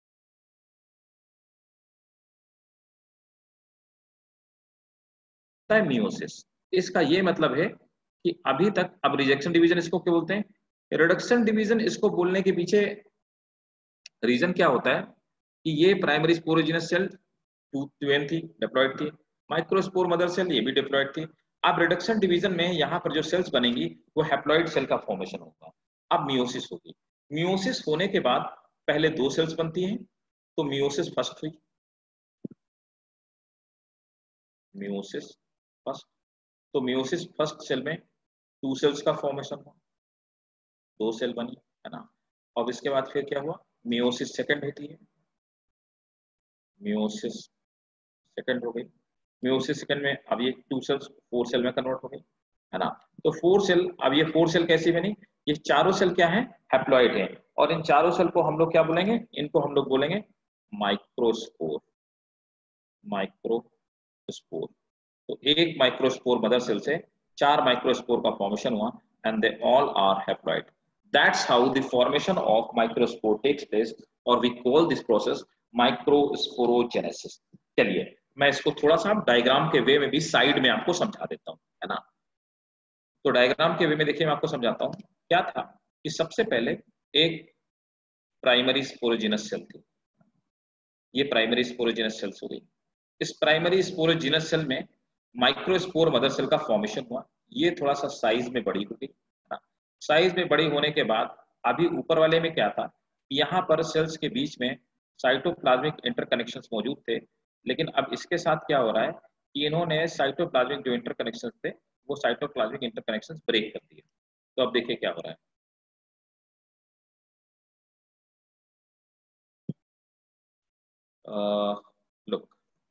A: है मियोसिस. इसका ये मतलब है कि अभी तक, अब रिजेक्शन डिवीजन इसको क्या बोलते हैं? Reduction division. इसको बोलने के पीछे रीजन क्या होता है कि ये प्राइमरी स्पोरोजिनस सेल ट्वेन थी, डिप्लॉयड थी. माइक्रोस्पोर मदर सेल ये भी डिप्लॉयड थी. अब रिडक्शन डिवीजन में यहाँ पर जो सेल्स बनेंगी वो हैप्लॉइड सेल का फॉर्मेशन होगा. अब मियोसिस होगी. मियोसिस होने के बाद पहले दो सेल्स बनती हैं, तो मियोसिस फर्स्ट हुई. Meiosis first. तो मियोसिस फर्स्ट सेल में टू सेल्स का फॉर्मेशन हुआ, दो सेल बनी, है ना. और इसके बाद फिर क्या हुआ? मियोसिस सेकंड होती है. मियोसिस सेकंड हो गई. मियोसिस सेकंड में अब ये टू सेल्स फोर सेल में कन्वर्ट हो गई, है ना. तो फोर सेल, अब ये फोर सेल कैसी बनी? ये चारों सेल क्या है? हैप्लॉइड है. और इन चारों सेल को हम लोग क्या बोलेंगे? इनको हम लोग बोलेंगे माइक्रोस्पोर. माइक्रोस्पोर. तो एक माइक्रोस्पोर मदर सेल से चार माइक्रोस्पोर का फॉर्मेशन हुआ and they all are haploid. That's how the formation of microspore takes place, or we call this process microsporogenesis. चलिए मैं इसको थोड़ा सा डायग्राम के वे में भी साइड में आपको समझा देता हूँ, है ना. तो डायग्राम के वे में देखिए मैं आपको समझाता हूँ. क्या था कि सबसे पहले एक प्राइमरी स्पोरोजिनस सेल थी. ये प्राइमरी स्पोरोजिनस सेल्स हो गई. इस प्राइमरी स्पोरोजिनस सेल में माइक्रोस्पोर मदर सेल का फॉर्मेशन हुआ. ये थोड़ा सा साइज में बड़ी हो गई. साइज में बड़ी होने के बाद अभी ऊपर वाले में क्या था, यहाँ पर सेल्स के बीच में साइटोप्लाज्मिक इंटरकनेक्शंस मौजूद थे. लेकिन अब इसके साथ क्या हो रहा है कि इन्होंने साइटोप्लाज्मिक जो इंटरकनेक्शंस थे वो साइटोप्लाज्मिक इंटरकनेक्शंस ब्रेक कर दिए. तो अब देखिए क्या हो रहा है. लुक,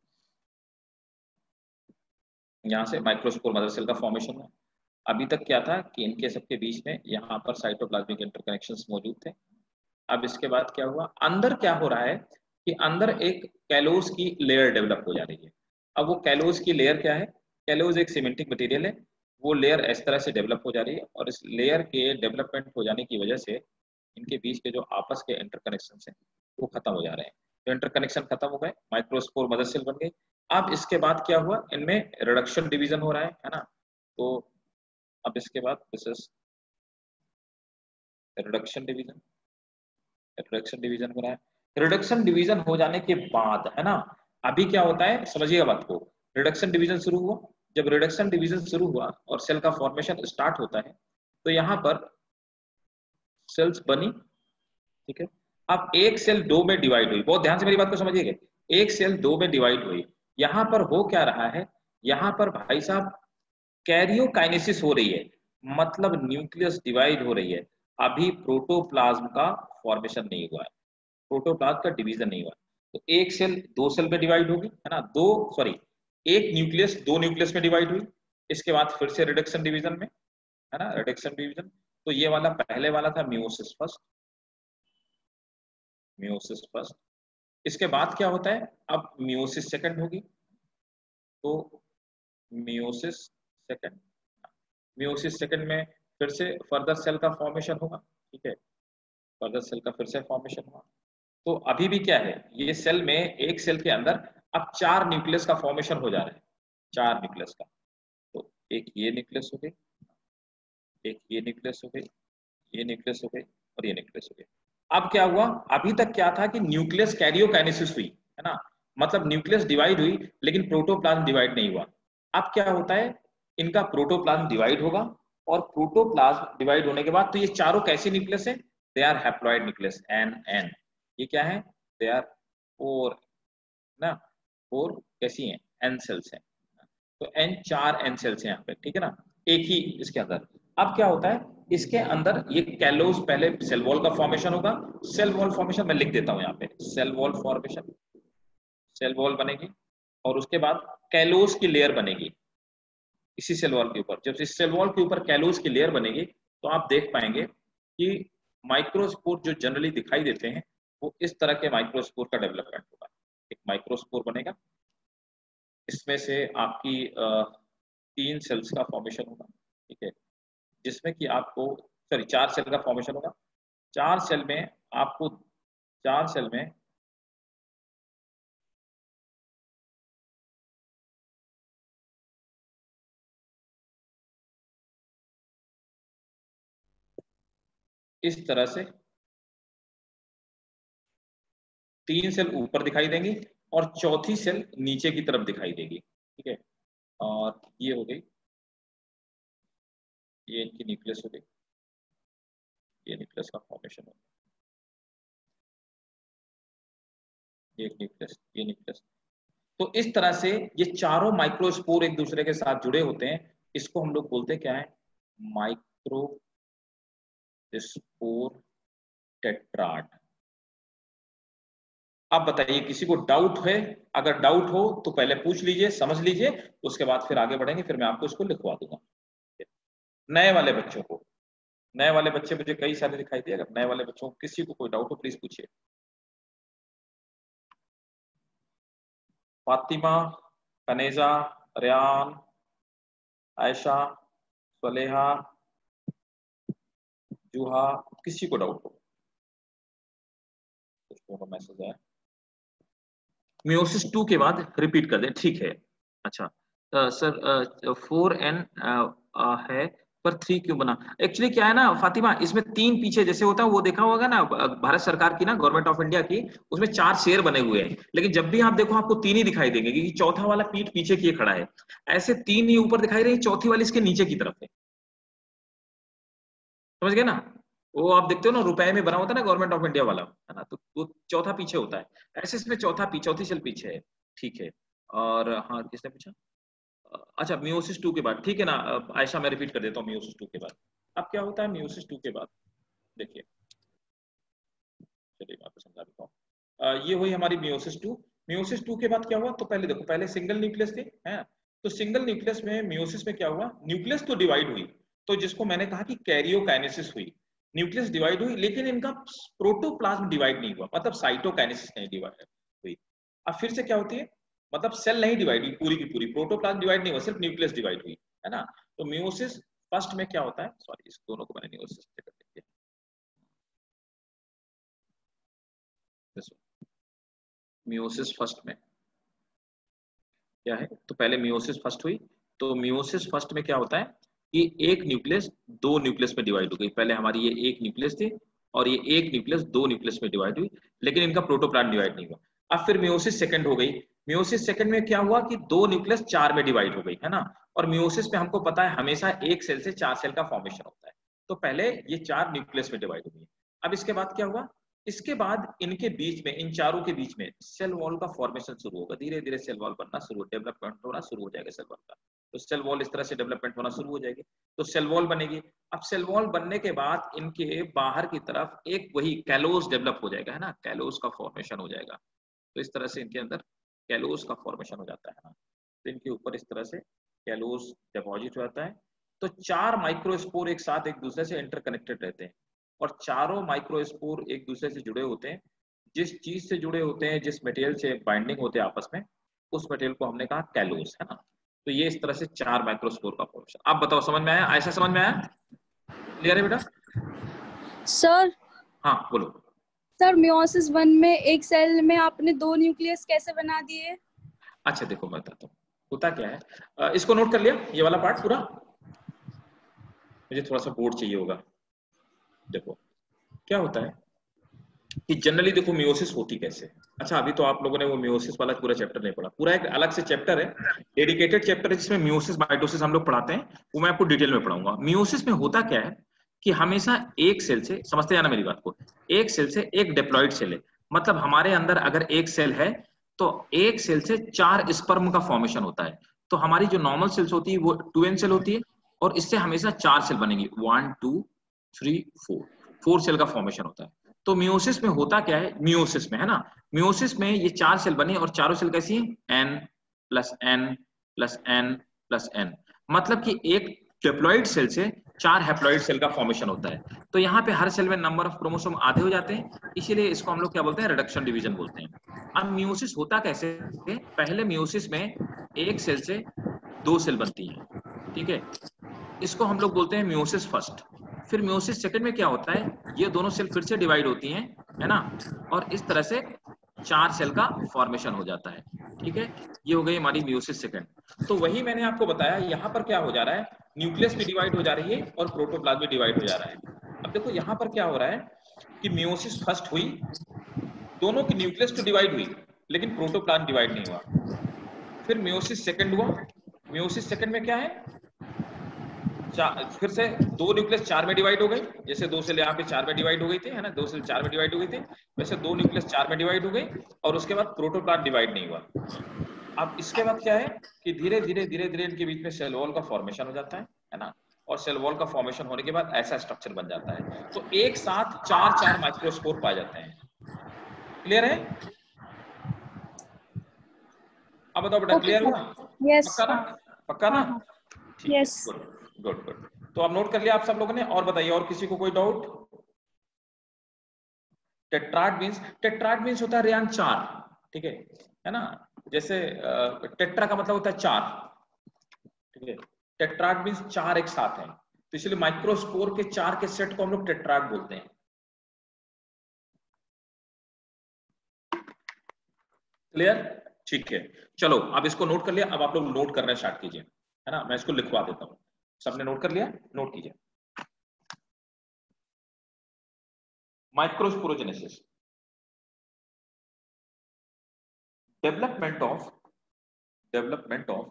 A: यहाँ से माइक्रोस्पोर मदर सेल का फॉर्मेशन हुआ. अभी तक क्या था कि इनके सबके बीच में यहाँ पर साइटोप्लाज्मिक इंटरकनेक्शंस मौजूद थे. अब इसके बाद क्या हुआ? अंदर क्या हो रहा है कि अंदर एक कैलोस की लेयर डेवलप हो जा रही है. अब वो कैलोस की लेयर क्या है? कैलोस एक सीमेंटिक मटेरियल है. वो लेयर इस तरह से डेवलप हो जा रही है और इस लेयर के डेवलपमेंट हो जाने की वजह से इनके बीच के जो आपस के इंटरकनेक्शन हैं वो खत्म हो जा रहे हैं। तो इंटरकनेक्शन खत्म हो गए, माइक्रोस्पोर मदर सेल बन गई। अब इसके बाद क्या हुआ, इनमें रिडक्शन डिवीजन हो रहा है है ना। तो अब इसके बाद this is reduction division, reduction division हो रहा है। रिडक्शन डिवीजन हो जाने के बाद है ना, अभी क्या होता है समझिएगा बात को। रिडक्शन डिवीजन शुरू हुआ, जब रिडक्शन डिवीजन शुरू हुआ और सेल का फॉर्मेशन स्टार्ट होता है तो यहाँ पर सेल्स बनी, ठीक है। अब एक सेल दो में डिवाइड हुई, बहुत ध्यान से मेरी बात को समझिएगा। एक सेल दो में डिवाइड हुई, यहाँ पर हो क्या रहा है, यहाँ पर भाई साहब कैरियोकाइनेसिस हो रही है, मतलब न्यूक्लियस डिवाइड हो रही है। अभी प्रोटोप्लाज्म का फॉर्मेशन नहीं हुआ है, प्रोटोप्लाज्म का डिवीजन नहीं हुआ। तो एक सेल दो सेल में डिवाइड होगी है ना, दो सॉरी एक न्यूक्लियस दो न्यूक्लियस में डिवाइड हुई, इसके बाद फिर से रिडक्शन डिवीजन में है ना, रिडक्शन डिवीजन। तो ये वाला पहले वाला था मियोसिस फर्स्ट, मियोसिस फर्स्ट। इसके बाद क्या होता है, अब मियोसिस सेकंड होगी, तो मियोसिस सेकंड, मियोसिस सेकंड में फिर से फर्दर सेल का फॉर्मेशन होगा, ठीक है, फर्दर सेल का फिर से फॉर्मेशन हुआ। तो अभी भी क्या है, ये सेल में एक सेल के अंदर अब चार न्यूक्लियस का फॉर्मेशन हो जा रहा है, चार न्यूक्लियस का। तो एक ये न्यूक्लियस हो गई, एक ये न्यूक्लियस हो गई, ये न्यूक्लियस हो गई और ये न्यूक्लियस हो गई। अब क्या हुआ, अभी तक क्या था कि न्यूक्लियस कैरियोकाइनेसिस हुई है ना, मतलब न्यूक्लियस डिवाइड हुई लेकिन प्रोटोप्लाज्म डिवाइड नहीं हुआ। अब क्या होता है, इनका प्रोटोप्लाज्म डिवाइड होगा और प्रोटोप्लाज्म डिवाइड होने के बाद तो ये चारों कैसे न्यूक्लियस है, they are haploid nucleus n n. ये क्या है, दे आर फोर ना, फोर कैसी हैं, एन सेल्स हैं। तो एन चार एन सेल्स हैं यहाँ पे, ठीक है ना, एक ही इसके अंदर। अब क्या होता है, इसके अंदर ये कैलोस पहले सेल वॉल का फॉर्मेशन होगा, सेल वॉल फॉर्मेशन मैं लिख देता हूँ यहाँ पे, cell wall formation, cell wall बनेगी और उसके बाद कैलोस की लेयर बनेगी इसी सेल वॉल के ऊपर। जब इस सेल वॉल के ऊपर कैलोस की लेयर बनेगी तो आप देख पाएंगे कि माइक्रोस्पोर जो जनरली दिखाई देते हैं वो इस तरह के माइक्रोस्पोर का डेवलपमेंट होगा। एक माइक्रोस्पोर बनेगा, इसमें से आपकी तीन सेल्स का फॉर्मेशन होगा, ठीक है, जिसमें कि आपको सॉरी चार सेल का फॉर्मेशन होगा। चार सेल में आपको चार सेल में इस तरह से तीन सेल ऊपर दिखाई देंगी और चौथी सेल नीचे की तरफ दिखाई देगी, ठीक है। और ये हो गई, ये इनकी न्यूक्लियस हो गई, ये न्यूक्लियस का फॉर्मेशन हो गया, ये न्यूक्लियस, ये न्यूक्लियस। तो इस तरह से ये चारों माइक्रोस्पोर एक दूसरे के साथ जुड़े होते हैं, इसको हम लोग बोलते हैं क्या है, माइक्रोस्पोर टेट्राड। अब बताइए किसी को डाउट है, अगर डाउट हो तो पहले पूछ लीजिए, समझ लीजिए, उसके बाद फिर आगे बढ़ेंगे, फिर मैं आपको इसको लिखवा दूंगा। नए वाले बच्चों को, नए वाले बच्चे मुझे कई सारे दिखाई दिए, अगर नए वाले बच्चों को किसी को कोई डाउट हो प्लीज पूछिए। फातिमा, कनेजा, रियान, आयशा, सलेहा, जूहा, किसी को डाउट हो, कुछ को मैसेज आया। मियोसिस टू के बाद रिपीट कर दें, ठीक है। अच्छा सर, फोर एन है पर थ्री क्यों बना, एक्चुअली क्या है ना फातिमा, इसमें तीन पीछे जैसे होता है वो देखा होगा ना भारत सरकार की ना, गवर्नमेंट ऑफ इंडिया की, उसमें चार शेर बने हुए हैं, लेकिन जब भी आप देखो आपको तीन ही दिखाई देंगे क्योंकि चौथा वाला पीठ पीछे किए खड़ा है। ऐसे तीन ही ऊपर दिखाई रही, चौथी वाली इसके नीचे की तरफ है, समझ गए ना। वो आप देखते हो ना रुपए में बना होता है ना गवर्नमेंट ऑफ इंडिया वाला, है ना, तो वो चौथा पीछे होता है, ऐसे इसमें चौथा पीछे, चौथी सेल पीछे है, ठीक है। और हाँ किसने पूछा, अच्छा मियोसिस टू के बाद, ठीक है ना आयशा, मैं रिपीट कर देता हूँ मियोसिस टू के बाद। अब क्या होता है मियोसिस टू के बाद, देखिए, चलिए मैं आपको समझा देता हूँ। ये हुई हमारी मियोसिस टू। मियोसिस टू के बाद क्या हुआ, तो पहले देखो, पहले सिंगल न्यूक्लियस थे, है, तो सिंगल न्यूक्लियस में मियोसिस में क्या हुआ, न्यूक्लियस तो डिवाइड हुई, तो जिसको मैंने कहा कि कैरियोकाइनेसिस हुई, न्यूक्लियस डिवाइड हुई लेकिन इनका प्रोटोप्लाज्म डिवाइड नहीं हुआ, मतलब साइटोकाइनेसिस नहीं डिवाइड हुई। अब फिर से क्या होती है, मतलब सेल नहीं डिवाइड हुई पूरी की पूरी, प्रोटोप्लाज्म डिवाइड नहीं हुआ, सिर्फ न्यूक्लियस डिवाइड हुई, है ना। तो मियोसिस फर्स्ट में क्या होता है, सॉरी इस दोनों को मैंने मियोसिस से कर दिया, मियोसिस फर्स्ट में क्या है, तो पहले मियोसिस फर्स्ट हुई, तो मियोसिस फर्स्ट में क्या होता है कि एक न्यूक्लियस दो न्यूक्लियस में डिवाइड हो गई। पहले हमारी ये एक न्यूक्लियस थी और ये एक न्यूक्लियस दो न्यूक्लियस में डिवाइड हुई, लेकिन इनका प्रोटोप्लास्ट डिवाइड नहीं हुआ। अब फिर मियोसिस सेकंड हो गई, मियोसिस सेकंड में क्या हुआ कि दो न्यूक्लियस चार में डिवाइड हो गई, है ना। और मियोसिस में हमको पता है हमेशा एक सेल से चार सेल का फॉर्मेशन होता है, तो पहले ये चार न्यूक्लियस में डिवाइड हो गई। अब इसके बाद क्या हुआ, इसके बाद इनके बीच में, इन चारों के बीच में सेल वॉल का फॉर्मेशन शुरू होगा, धीरे धीरे सेल वॉल बनना शुरू, डेवलपमेंट होना शुरू हो जाएगा सेल वॉल का। तो सेल वॉल इस तरह से डेवलपमेंट होना शुरू हो जाएगी, तो सेल वॉल बनेगी। अब सेल वॉल बनने के बाद इनके बाहर की तरफ एक वही कैलोस डेवलप हो जाएगा, है ना, कैलोस का फॉर्मेशन हो जाएगा। तो इस तरह से इनके अंदर कैलोस का फॉर्मेशन हो जाता है ना, तो इनके ऊपर इस तरह से कैलोस डिपॉजिट हो जाता है। तो चार माइक्रोस्पोर एक साथ एक दूसरे से इंटरकनेक्टेड रहते हैं, और चारों माइक्रोस्पोर एक दूसरे से जुड़े होते हैं। जिस चीज से जुड़े होते हैं, जिस मटेरियल से बाइंडिंग होते हैं आपस में, उस मटेरियल को हमने कहा कैलोस, है ना। तो ये इस तरह से चार माइक्रोस्पोर का फॉर्मेशन। आप बताओ समझ में आया, ऐसा समझ में आया, क्लियर है बेटा?
B: सर
A: हाँ बोलो।
B: सर मियोसिस वन में एक सेल में आपने दो न्यूक्लियस कैसे बना दिए?
A: अच्छा देखो मैं बताता हूँ होता क्या है, इसको नोट कर लिया ये वाला पार्ट पूरा, मुझे थोड़ा सा बोर्ड चाहिए होगा। देखो क्या होता है कि जनरली देखो मियोसिस होती कैसे। अच्छा अभी तो आप लोगों ने वो मियोसिस वाला पूरा चैप्टर नहीं पढ़ा, पूरा एक अलग से चैप्टर है, डेडिकेटेड चैप्टर है जिसमें मियोसिस माइटोसिस हम लोग पढ़ाते हैं, वो मैं आपको डिटेल में पढ़ाऊंगा। मियोसिस में होता क्या है कि हमेशा एक सेल से, समझते जाना मेरी बात को, एक सेल से एक डिप्लॉइड सेल है, मतलब हमारे अंदर अगर एक सेल है तो एक सेल से चार स्पर्म का फॉर्मेशन होता है। तो हमारी जो नॉर्मल सेल्स होती है वो टू एन सेल होती है, और इससे हमेशा चार सेल बनेंगी, one two three four, four cell का फॉर्मेशन होता है। तो मियोसिस में होता क्या है, मियोसिस में है ना, मियोसिस में ये चार सेल बने और चारों सेल कैसी है, n plus n plus n plus n, मतलब कि एक डिप्लॉइड सेल से चार हैप्लॉइड सेल का फॉर्मेशन होता है। तो यहाँ पे हर सेल में नंबर ऑफ क्रोमोसोम आधे हो जाते हैं, इसीलिए इसको हम लोग क्या बोलते हैं, रिडक्शन डिवीजन बोलते हैं। अब मियोसिस होता कैसे, पहले मियोसिस में एक सेल से दो सेल बनती हैं, ठीक है, इसको हम लोग बोलते हैं मियोसिस फर्स्ट। फिर मियोसिस सेकंड में क्या होता है, ये दोनों सेल फिर से डिवाइड होती हैं, है ना, और इस तरह से चार सेल का फॉर्मेशन हो जाता है, ठीक है। ये हो गई हमारी मियोसिस सेकंड। तो वही मैंने आपको बताया, यहाँ पर क्या हो जा रहा है, न्यूक्लियस भी डिवाइड हो जा रही है और प्रोटोप्लाज्म भी डिवाइड हो जा रहा है। अब देखो यहाँ पर क्या हो रहा है कि मियोसिस फर्स्ट हुई, दोनों की न्यूक्लियस तो डिवाइड हुई लेकिन प्रोटोप्लाज्म डिवाइड नहीं हुआ। फिर मियोसिस सेकंड हुआ, मियोसिस सेकंड में क्या है, फिर से दो न्यूक्लियस चार में डिवाइड हो गई, जैसे दो सेल यहाँ पे चार में डिवाइड हो गई थी, है ना, दो सेल चार में डिवाइड हो गई थी, वैसे दो न्यूक्लियस चार में डिवाइड हो गई, और उसके बाद प्रोटोप्लाज्म डिवाइड नहीं हुआ। अब इसके बाद क्या है कि धीरे धीरे धीरे धीरे इनके बीच में सेल वॉल का फॉर्मेशन हो जाता है, है ना, और सेल वॉल का फॉर्मेशन होने के बाद ऐसा स्ट्रक्चर बन जाता है। तो एक साथ चार चार माइक्रोस्पोर पाए जाते हैं। क्लियर है? अब बताओ बेटा, क्लियर हुआ?
B: यस
A: पक्का ना? पक्का ना? ठीक है,
B: यस।
A: Good good good. तो आप नोट कर लिया आप सब लोगों ने, और बताइए और किसी को कोई doubt? Tetrad means, tetrad means होता है रेयान चार, ठीक है है ना, जैसे टेट्रा का मतलब होता है चार, ठीक है, टेट्राड मींस चार एक साथ हैं, तो इसलिए माइक्रोस्पोर के चार के सेट को हम लोग टेट्राड बोलते हैं। क्लियर? ठीक है, चलो अब इसको नोट कर लिया, अब आप लोग नोट करना स्टार्ट कीजिए, है ना, मैं इसको लिखवा देता हूं। सबने नोट कर लिया? नोट कीजिए। Microsporogenesis, development of development of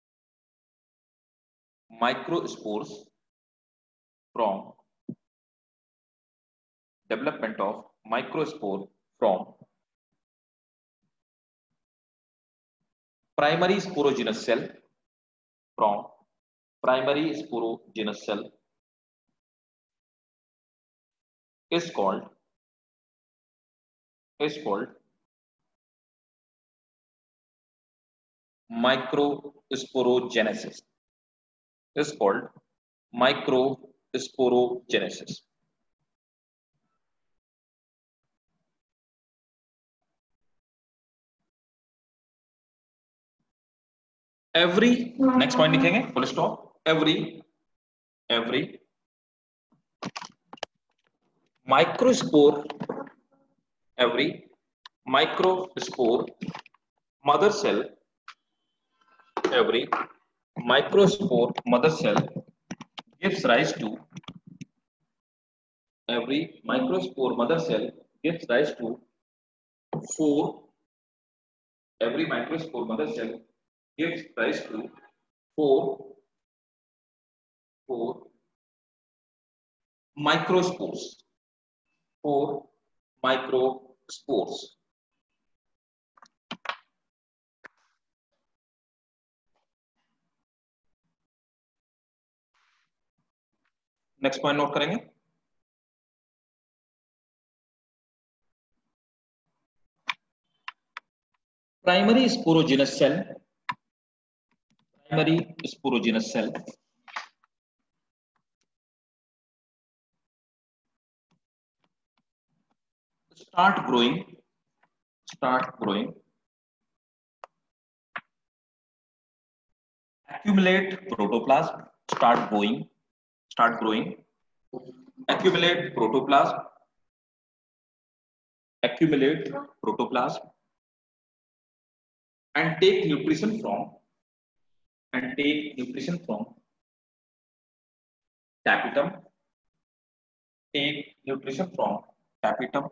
A: microspores from development of microspore from primary sporogenous cell from primary sporogenous cell is called is called microsporogenesis is called microsporogenesis. Every next point लिखेंगे, full stop. every every microspore every microspore mother cell every microspore mother cell gives rise to every microspore mother cell gives rise to four every microspore mother cell gives rise to four four microspores four microspores. Next point note करेंगे, primary sporogenous cell primary sporogenous cell start growing start growing accumulate protoplasm start growing start growing accumulate protoplasm accumulate protoplasm and take nutrition from and take nutrition from tapetum take nutrition from tapetum.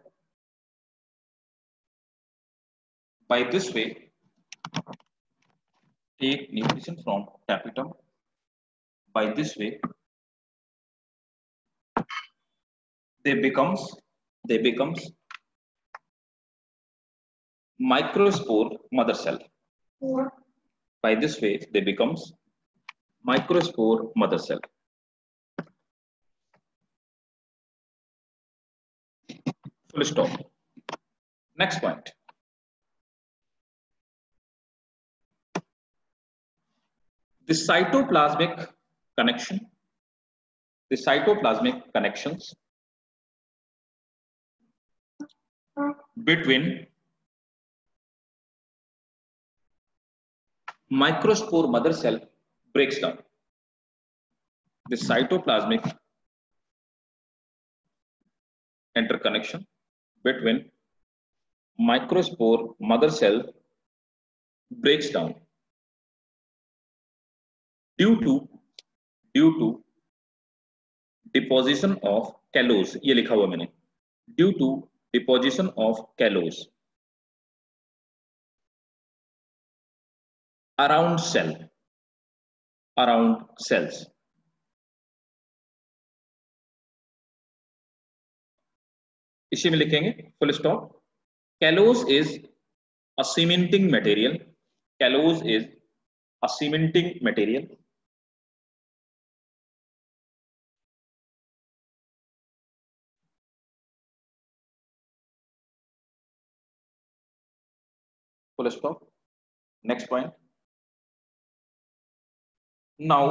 A: By this way, take nutrition from tapetum. By this way, they becomes they becomes microspore mother cell. By this way, they becomes microspore mother cell. Full stop. Next point. The cytoplasmic connection, the cytoplasmic connections between microspore mother cell breaks down. The cytoplasmic interconnection between microspore mother cell breaks down due to due to deposition of callose. ये लिखा हुआ मैंने, due to deposition of callose around cell around cells. इसी में लिखेंगे full stop. Callose is a cementing material. Callose is a cementing material. Full stop. Next point. Now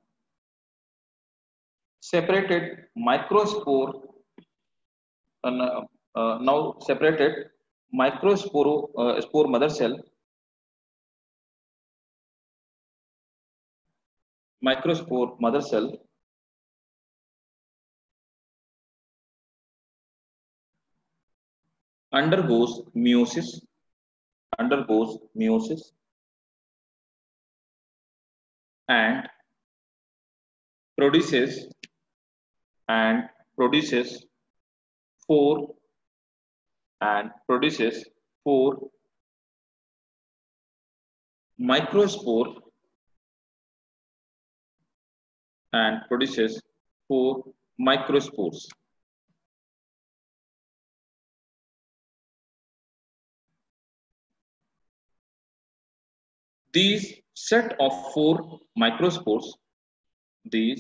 A: separated microspore uh, uh, now separated microspore uh, spore mother cell microspore mother cell undergoes meiosis undergoes meiosis and produces and produces four and produces four microspore and produces four microspores. These set of four microspores, these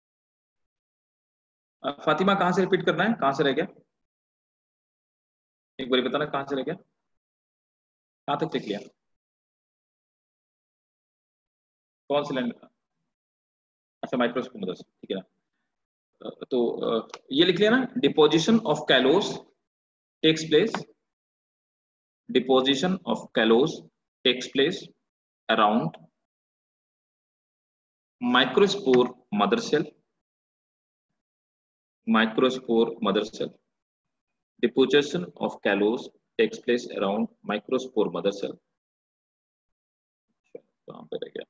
A: Fatima कहां से repeat करना है, कहां से रह गया, एक बार बताना कहां से रह गया, कहां तक लिख लिया, कौन सी लाइन, अच्छा माइक्रोस्कोप मदर, ठीक है ना. तो ये लिख लिया ना, deposition of callose takes place, deposition of callose takes place around Microspore mother cell. Microspore mother cell. Deposition of callose takes place around microspore mother cell. कहाँ पे रह गया?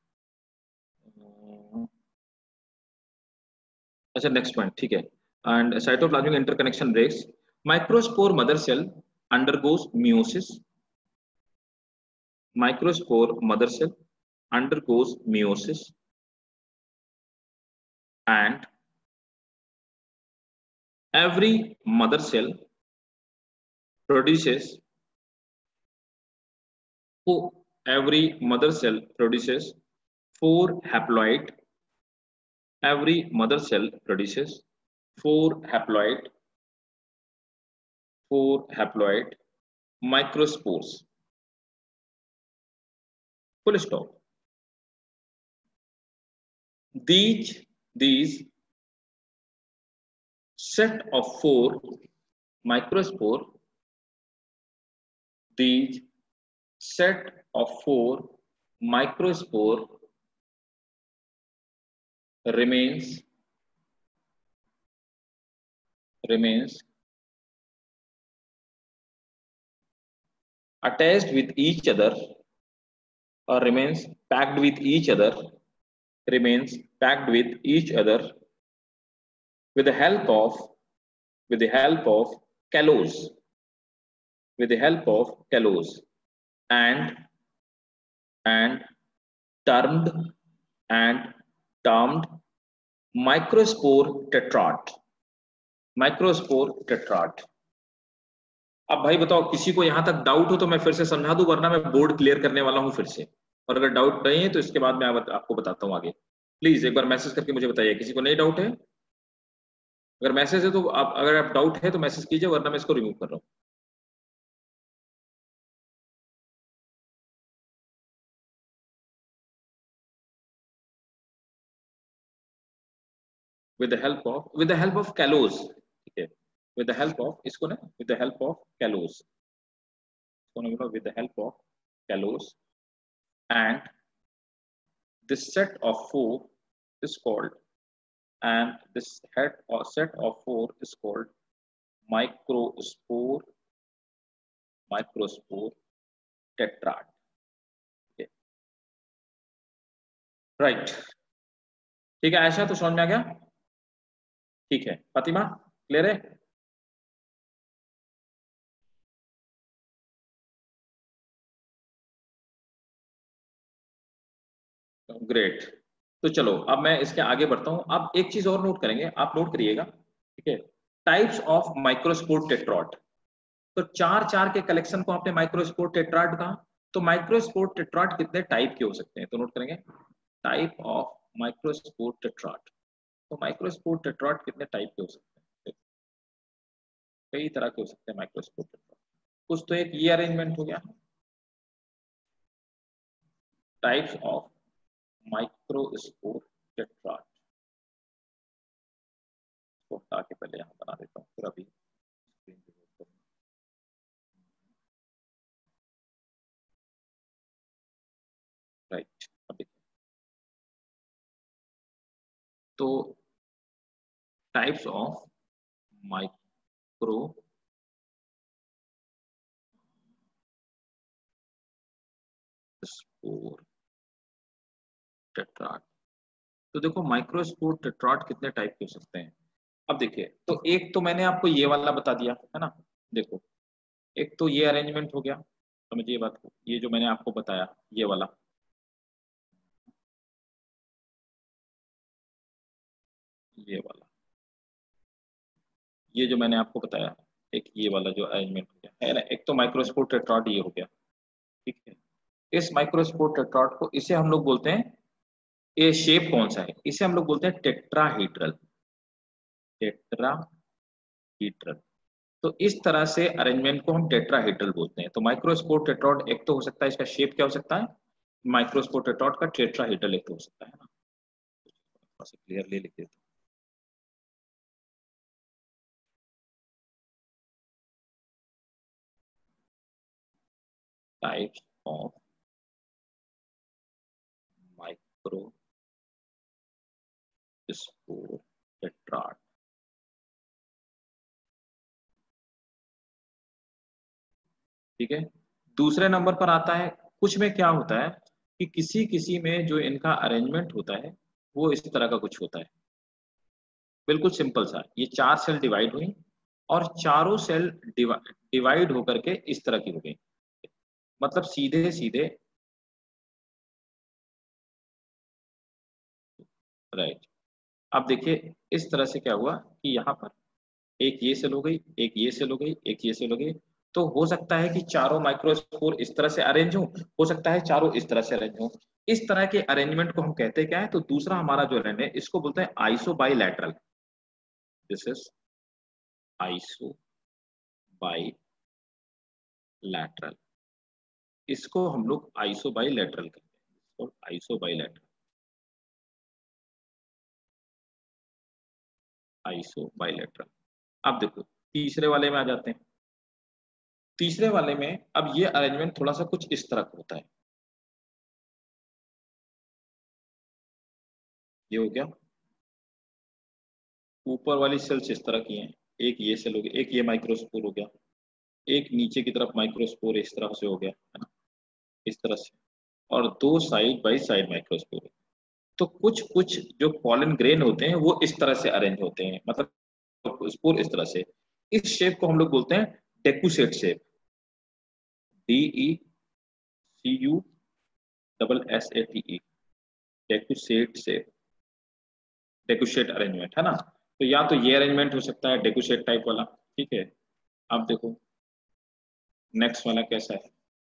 A: अच्छा, नेक्स्ट पॉइंट, ठीक है. And cytoplasmic interconnection breaks. Microspore mother cell undergoes meiosis. Microspore mother cell undergoes meiosis, and every mother cell produces four, every mother cell produces four haploid. Every mother cell produces four haploid, four haploid microspores. Full stop. These these set of four microspore. These set of four microspore remains remains attached with each other, or remains packed with each other, remains packed with each other with the help of with the help of callose, with the help of callose, and and termed and termed microspore tetrad. Microspore tetrad. अब भाई बताओ, किसी को यहां तक doubt हो तो मैं फिर से समझा दूं, वरना मैं बोर्ड क्लियर करने वाला हूं फिर से. और अगर डाउट नहीं है तो इसके बाद मैं आपको बताता हूं आगे. प्लीज एक बार मैसेज करके मुझे बताइए, किसी को नहीं डाउट है. अगर मैसेज है तो आप, अगर आप डाउट है तो मैसेज कीजिए, वरना मैं इसको रिमूव कर रहा हूं. with the help of with the help of callose. ठीक है, with the help of, इसको ना with the help of callose, इसको ना with the help of callose, and this set of four is called, and this head or set of four is called microspore microspore tetrad. Okay. Right. ठीक है आयशा, तो समझ में आ गया? ठीक है फातिमा, क्लियर है? ग्रेट. तो चलो अब मैं इसके आगे बढ़ता हूं. अब एक चीज और नोट करेंगे, आप नोट करिएगा, ठीक है. Types of microspore tetrad. तो चार चार के कलेक्शन को आपने माइक्रोस्पोर टेट्राड कहा. तो माइक्रोस्पोर टेट्राड कितने टाइप के हो सकते हैं, तो नोट करेंगे. Type of microspore tetrad. तो माइक्रोस्पोर टेट्राड कितने टाइप के हो सकते हैं? कई तरह के हो सकते हैं माइक्रोस्पोर टेट्राड. कुछ तो एक ये अरेंजमेंट हो गया, टाइप्स ऑफ माइक्रोस्पोर टेट्राड. को हटा के पहले यहाँ बना देता हूँ, फिर अभी स्क्रीन पे करूँगा. राइट, अब देखिए. तो types of microspore tetrad. तो देखो माइक्रोस्पोर टेट्राड कितने टाइप के हो सकते हैं. अब देखिए, तो एक तो मैंने आपको ये वाला बता दिया है ना. देखो, एक तो ये अरेंजमेंट हो गया, समझिए बात को. ये जो मैंने आपको बताया, ये वाला, ये वाला, ये जो मैंने आपको बताया, एक ये वाला जो अरेंजमेंट हो गया है ना. एक तो माइक्रोस्पोर टेट्राड ये हो गया, ठीक है. इस माइक्रोस्पोर टेट्राड को, इसे हम लोग बोलते हैं, ये शेप कौन सा है, इसे हम लोग बोलते हैं टेट्राहीड्रल. टेट्राहीड्रल. तो इस तरह से अरेंजमेंट को हम टेट्राहीड्रल बोलते हैं. तो माइक्रोस्पोर टेट्राड एक तो हो सकता है, इसका शेप क्या हो सकता है, माइक्रोस्पोर टेट्राड का टेट्राहीड्रल एक तो हो सकता है ना. थोड़ा सा क्लियरली लिख देता हूं. Types of microspore tetrad. ठीक है, दूसरे नंबर पर आता है, कुछ में क्या होता है कि किसी किसी में जो इनका अरेंजमेंट होता है वो इस तरह का कुछ होता है, बिल्कुल सिंपल सा। ये चार सेल डिवाइड हुई और चारों सेल डिवाइड होकर के इस तरह की हो गई, मतलब सीधे सीधे, राइट। अब देखिए इस तरह से क्या हुआ कि यहाँ पर एक ये सेल हो गई, एक ये सेल हो गई, एक ये सेल हो गई। तो हो सकता है कि चारों माइक्रोस्पोर इस तरह से अरेंज हो हो सकता है चारों इस तरह से अरेंज हो। इस तरह के अरेंजमेंट को हम कहते हैं क्या है, तो दूसरा हमारा जो अरेंज है इसको बोलते हैं isobilateral. This is isobilateral. इसको हम लोग आइसो बाइलैटरल कहते हैं, इसको आइसो बाइलैटरल, आइसो बाइलैटरल। अब देखो तीसरे वाले में आ जाते हैं। तीसरे वाले में अब ये अरेंजमेंट थोड़ा सा कुछ इस तरह का होता है। ये हो गया, ऊपर वाली सेल्स इस तरह की हैं, एक ये सेल हो गया, एक ये माइक्रोस्पोर हो गया, एक नीचे की तरफ माइक्रोस्पोर इस तरह से हो गया है ना, इस तरह से, और दो साइड बाई साइड माइक्रोस्पोर। तो कुछ कुछ जो पॉलन ग्रेन होते हैं वो इस तरह से अरेंज होते हैं, मतलब स्पोर इस तरह से। इस शेप को हम लोग बोलते हैं decussate shape, D E C U double S A T E, decussate shape, decussate arrangement है ना। तो या तो ये अरेंजमेंट हो सकता है डेकुशेट टाइप वाला। ठीक है, अब देखो नेक्स्ट वाला कैसा है।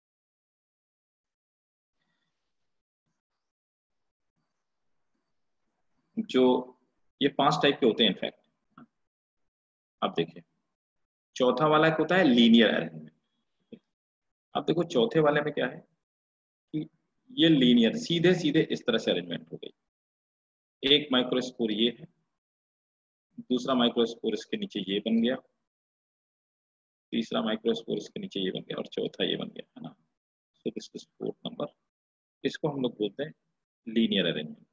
A: जो ये पांच टाइप के होते हैं इनफैक्ट। अब देखिए चौथा वाला एक होता है लीनियर अरेंजमेंट। अब देखो चौथे वाले में क्या है कि ये लीनियर सीधे सीधे इस तरह से अरेंजमेंट हो गई। एक माइक्रोस्पोर ये है, दूसरा माइक्रोस्पोर इसके नीचे ये बन गया, तीसरा माइक्रोस्पोर इसके नीचे ये बन गया, और चौथा ये बन गया है ना। So this is fourth number. इसको हम लोग बोलते हैं लीनियर अरेंजमेंट।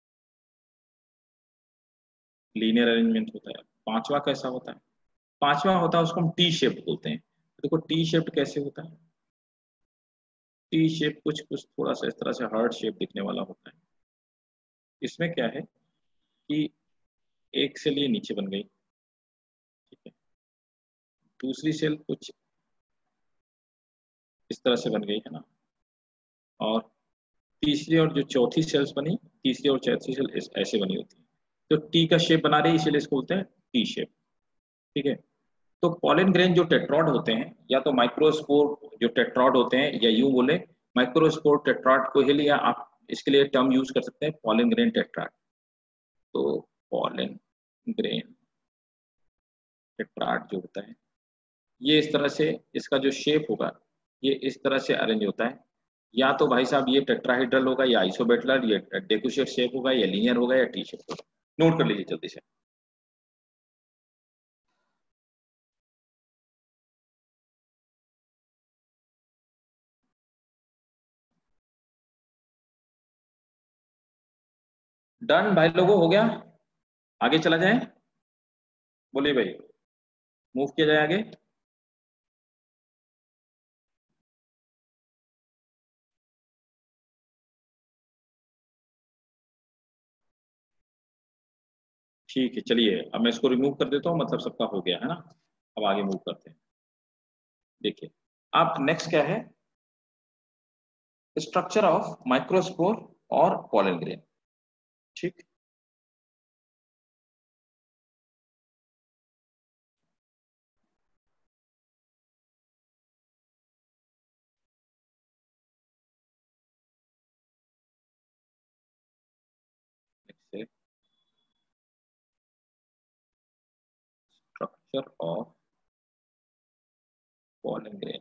A: लीनियर अरेंजमेंट होता है। पांचवा कैसा होता है, पांचवा होता है उसको हम टी शेप बोलते हैं। देखो टी शेप कैसे होता है, टी शेप कुछ कुछ थोड़ा सा इस तरह से हार्ट शेप दिखने वाला होता है। इसमें क्या है कि एक सेल ये नीचे बन गई, ठीक है, दूसरी सेल कुछ इस तरह से बन गई है ना, और तीसरी और जो चौथी सेल्स बनी, तीसरी और चौथी सेल इस ऐसे बनी होती है। तो टी का शेप बना रही है इसीलिए इसको बोलते हैं टी शेप। ठीक है, तो पॉलन ग्रेन जो टेट्रॉड होते हैं, या तो माइक्रोस्पोर जो टेट्रॉड होते हैं, या यूं बोले माइक्रोस्पोर टेट्रॉड को ही लिया आप, इसके लिए टर्म यूज कर सकते हैं पॉलन ग्रेन टेट्राड। तो पॉलन ग्रेन टेट्राड जो होता है ये इस तरह से, इसका जो शेप होगा ये इस तरह से अरेंज होता है। या तो भाई साहब ये टेट्राहेड्रल होगा, या आइसोबेटलर, या डेकुशेट शेप होगा, या लीनियर होगा, या टी शेप होगा। नोट कर लीजिए जल्दी से। डन भाई लोगों, हो गया, आगे चला जाए। बोलिए भाई, मूव किया जाए आगे। ठीक है चलिए, अब मैं इसको रिमूव कर देता हूँ, मतलब सबका हो गया है ना। अब आगे मूव करते हैं। देखिए अब नेक्स्ट क्या है, स्ट्रक्चर ऑफ माइक्रोस्पोर और पॉलन ग्रेन। ठीक, स्ट्रक्चर ऑफ पॉलन ग्रेन।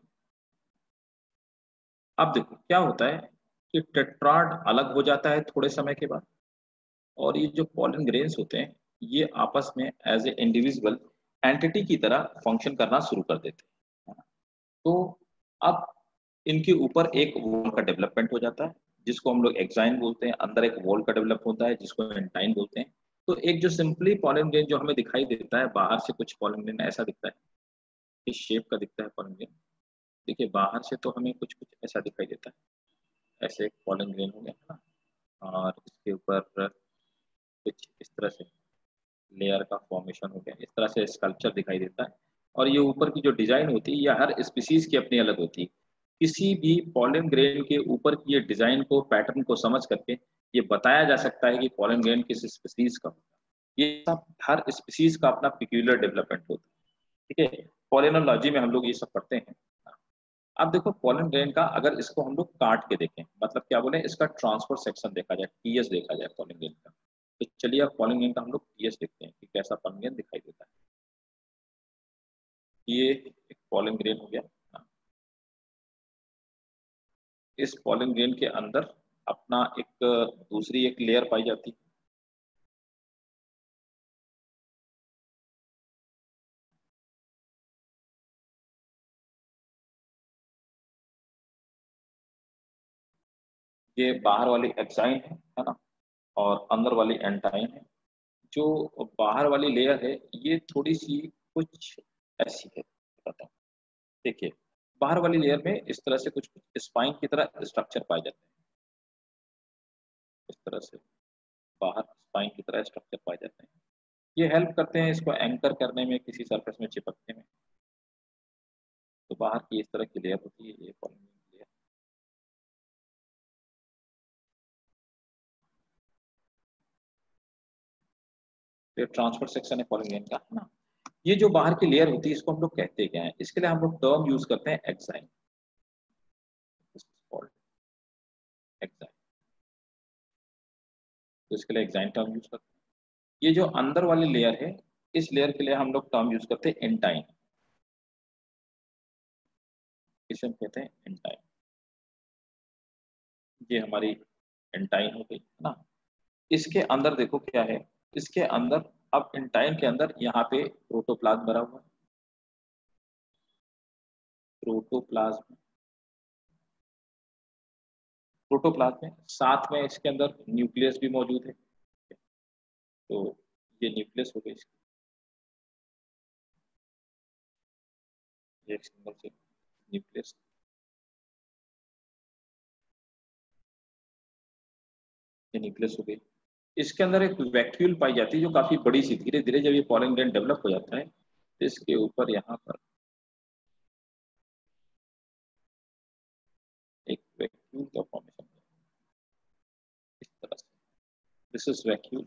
A: अब देखो क्या होता है कि टेट्राड अलग हो जाता है थोड़े समय के बाद, और ये जो पॉलन ग्रेन्स होते हैं ये आपस में एज ए इंडिविजुअल एंटिटी की तरह फंक्शन करना शुरू कर देते हैं। तो अब इनके ऊपर एक वॉल का डेवलपमेंट हो जाता है, जिसको हम लोग एक्साइन बोलते हैं। अंदर एक वॉल का डेवलप होता है जिसको एंटाइन बोलते हैं। तो एक जो सिंपली पॉलन ग्रेन जो हमें दिखाई देता है, बाहर से कुछ पॉलन ग्रेन ऐसा दिखता है, इस शेप का दिखता है पॉलन ग्रेन। देखिए बाहर से तो हमें कुछ कुछ ऐसा दिखाई देता है, ऐसे एक पॉलन ग्रेन हो गया है ना, और इसके ऊपर कुछ इस तरह से लेयर का फॉर्मेशन हो गया, इस तरह से स्कल्पचर दिखाई देता है। और ये ऊपर की जो डिजाइन होती है, यह हर स्पीसीज की अपनी अलग होती है। किसी भी पॉलन ग्रेन के ऊपर की ये डिजाइन को, पैटर्न को समझ करके ये बताया जा सकता है कि पॉलन ग्रेन किस स्पीसीज का होता है। ये सब हर स्पीसीज का अपना पिक्यूलर डेवलपमेंट होता है, ठीक है। पॉलिनोलॉजी में हम लोग ये सब पढ़ते हैं। अब देखो पॉलन ग्रेन का अगर इसको हम लोग काट के देखें, मतलब क्या बोले, इसका ट्रांसफर सेक्शन देखा जाए, टीएस देखा जाए पॉलन ग्रेन का, तो चलिए अब पॉलन ग्रेन का हम लोग टीएस देखते हैं कि कैसा पॉलन ग्रेन दिखाई देता है। ये एक पॉलन ग्रेन हो गया। इस पॉलन ग्रेन के अंदर अपना एक दूसरी एक लेयर पाई जाती है। ये बाहर वाली एक्साइन है है ना, और अंदर वाली एंटाइन है। जो बाहर वाली लेयर है ये थोड़ी सी कुछ ऐसी है, बताता हूँ। देखिए बाहर वाली लेयर में इस तरह से कुछ कुछ स्पाइन की तरह स्ट्रक्चर पाए जाते हैं, इस तरह से बाहर स्पाइन की तरह स्ट्रक्चर पाए जाते हैं। ये हेल्प करते हैं इसको एंकर करने में, किसी सरफेस में चिपकने में। तो बाहर की इस तरह की लेयर होती है, ये पॉलन लेयर। तो ट्रांसफर सेक्शन है पॉलन का, है ना। ये जो बाहर की लेयर होती है इसको हम लोग कहते क्या है, इसके लिए हम लोग टर्म यूज करते हैं एक्साइन, एक्साइन। तो इसके लिए एक्साइन टर्म यूज करते हैं। ये जो अंदर वाली लेयर है, इस लेयर के लिए हम लोग टर्म यूज करते हैं एंटाइन, इसे हम कहते हैं एंटाइन। ये हमारी एंटाइन हो गई, है ना। इसके अंदर देखो क्या है, इसके अंदर अब एंटाइन के अंदर यहाँ पे प्रोटोप्लाज्म भरा हुआ है, प्रोटोप्लाज्म, प्रोटोप्लाज्म में साथ में इसके अंदर न्यूक्लियस भी मौजूद है। तो ये न्यूक्लियस हो गई इसकी, ये सिंगल से न्यूक्लियस, ये न्यूक्लियस हो गई। इसके अंदर एक वैक्यूल पाई जाती है जो काफी बड़ी सी, धीरे धीरे जब ये पॉलन ग्रेन डेवलप हो जाता है तो इसके ऊपर यहाँ पर एक वैक्यूल का फॉर्मेशन इस तरह से, this is vacuole.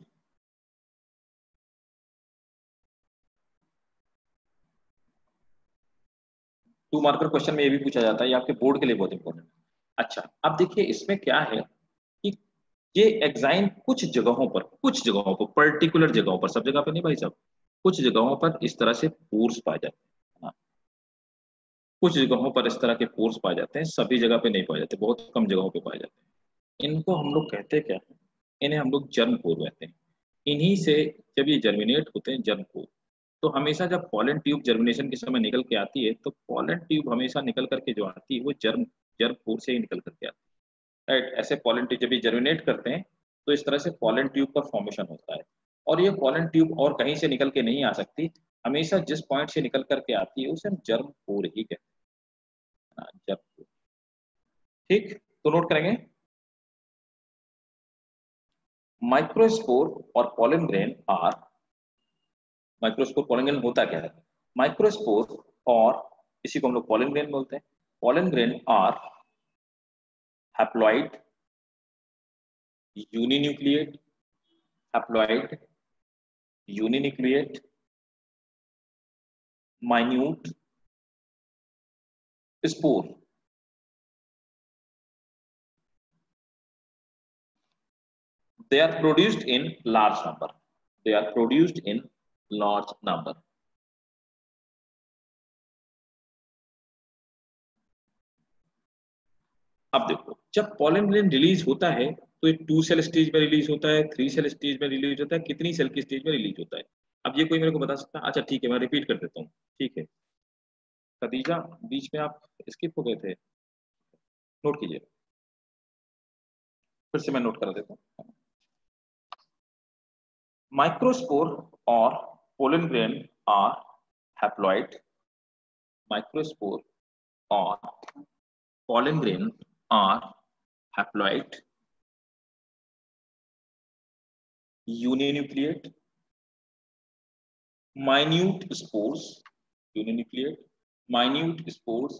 A: Two marker question में ये भी पूछा जाता है, ये आपके बोर्ड के लिए बहुत इंपॉर्टेंट है। अच्छा अब देखिए इसमें क्या है कि ये एक्साइन कुछ जगहों पर, कुछ जगहों पर, पर्टिकुलर जगहों पर, सब जगह पर नहीं भाई साहब, कुछ जगहों पर इस तरह से पोर्स पाए जाते हैं। हाँ, कुछ जगहों पर इस तरह के पोर्स पाए जाते हैं, सभी जगह पे नहीं पाए जाते, बहुत कम जगहों पे पाए जाते हैं। इनको हम लोग कहते क्या है, इन्हें हम लोग जर्म पोर कहते हैं। इन्हीं से जब ये जर्मिनेट होते हैं, जर्म पोर, तो हमेशा जब पॉलन ट्यूब जर्मिनेशन के समय निकल के आती है, तो पॉलन ट्यूब हमेशा निकल करके जो आती है वो जर्म जर्म पोर से ही निकल करके आती है, राइट। ऐसे पॉलन ट्यूब जब ये जर्मिनेट करते हैं तो इस तरह से पॉलन ट्यूब का फॉर्मेशन होता है। और ये पॉलन ट्यूब और कहीं से निकल के नहीं आ सकती, हमेशा जिस पॉइंट से निकल करके आती है उसे हम जर्म पोर ही कहते हैं, जर्म पोर। ठीक, तो नोट करेंगे, माइक्रोस्पोर और pollen grain are, microspore pollen grain होता क्या है, माइक्रोस्पोर और इसी को हम लोग पॉलन ग्रेन बोलते हैं। Pollen grain are haploid, uninucleate, haploid, uninucleate, minute spore. They are produced in large number, they are produced in large number। अब देखो जब पॉलन ग्रेन रिलीज होता है तो ये टू सेल स्टेज में रिलीज होता है, थ्री सेल स्टेज में रिलीज होता है, कितनी सेल की स्टेज में रिलीज होता है, अब ये कोई मेरे को बता सकता है? अच्छा ठीक है, मैं रिपीट कर देता हूँ, ठीक है। खदीजा बीच में आप स्किप हो गए थे, नोट कीजिए, फिर से मैं नोट कर देता हूँ। Microspore or pollen grain are haploid. Microspore or pollen grain are haploid, uninucleate, minute spores, uninucleate, minute spores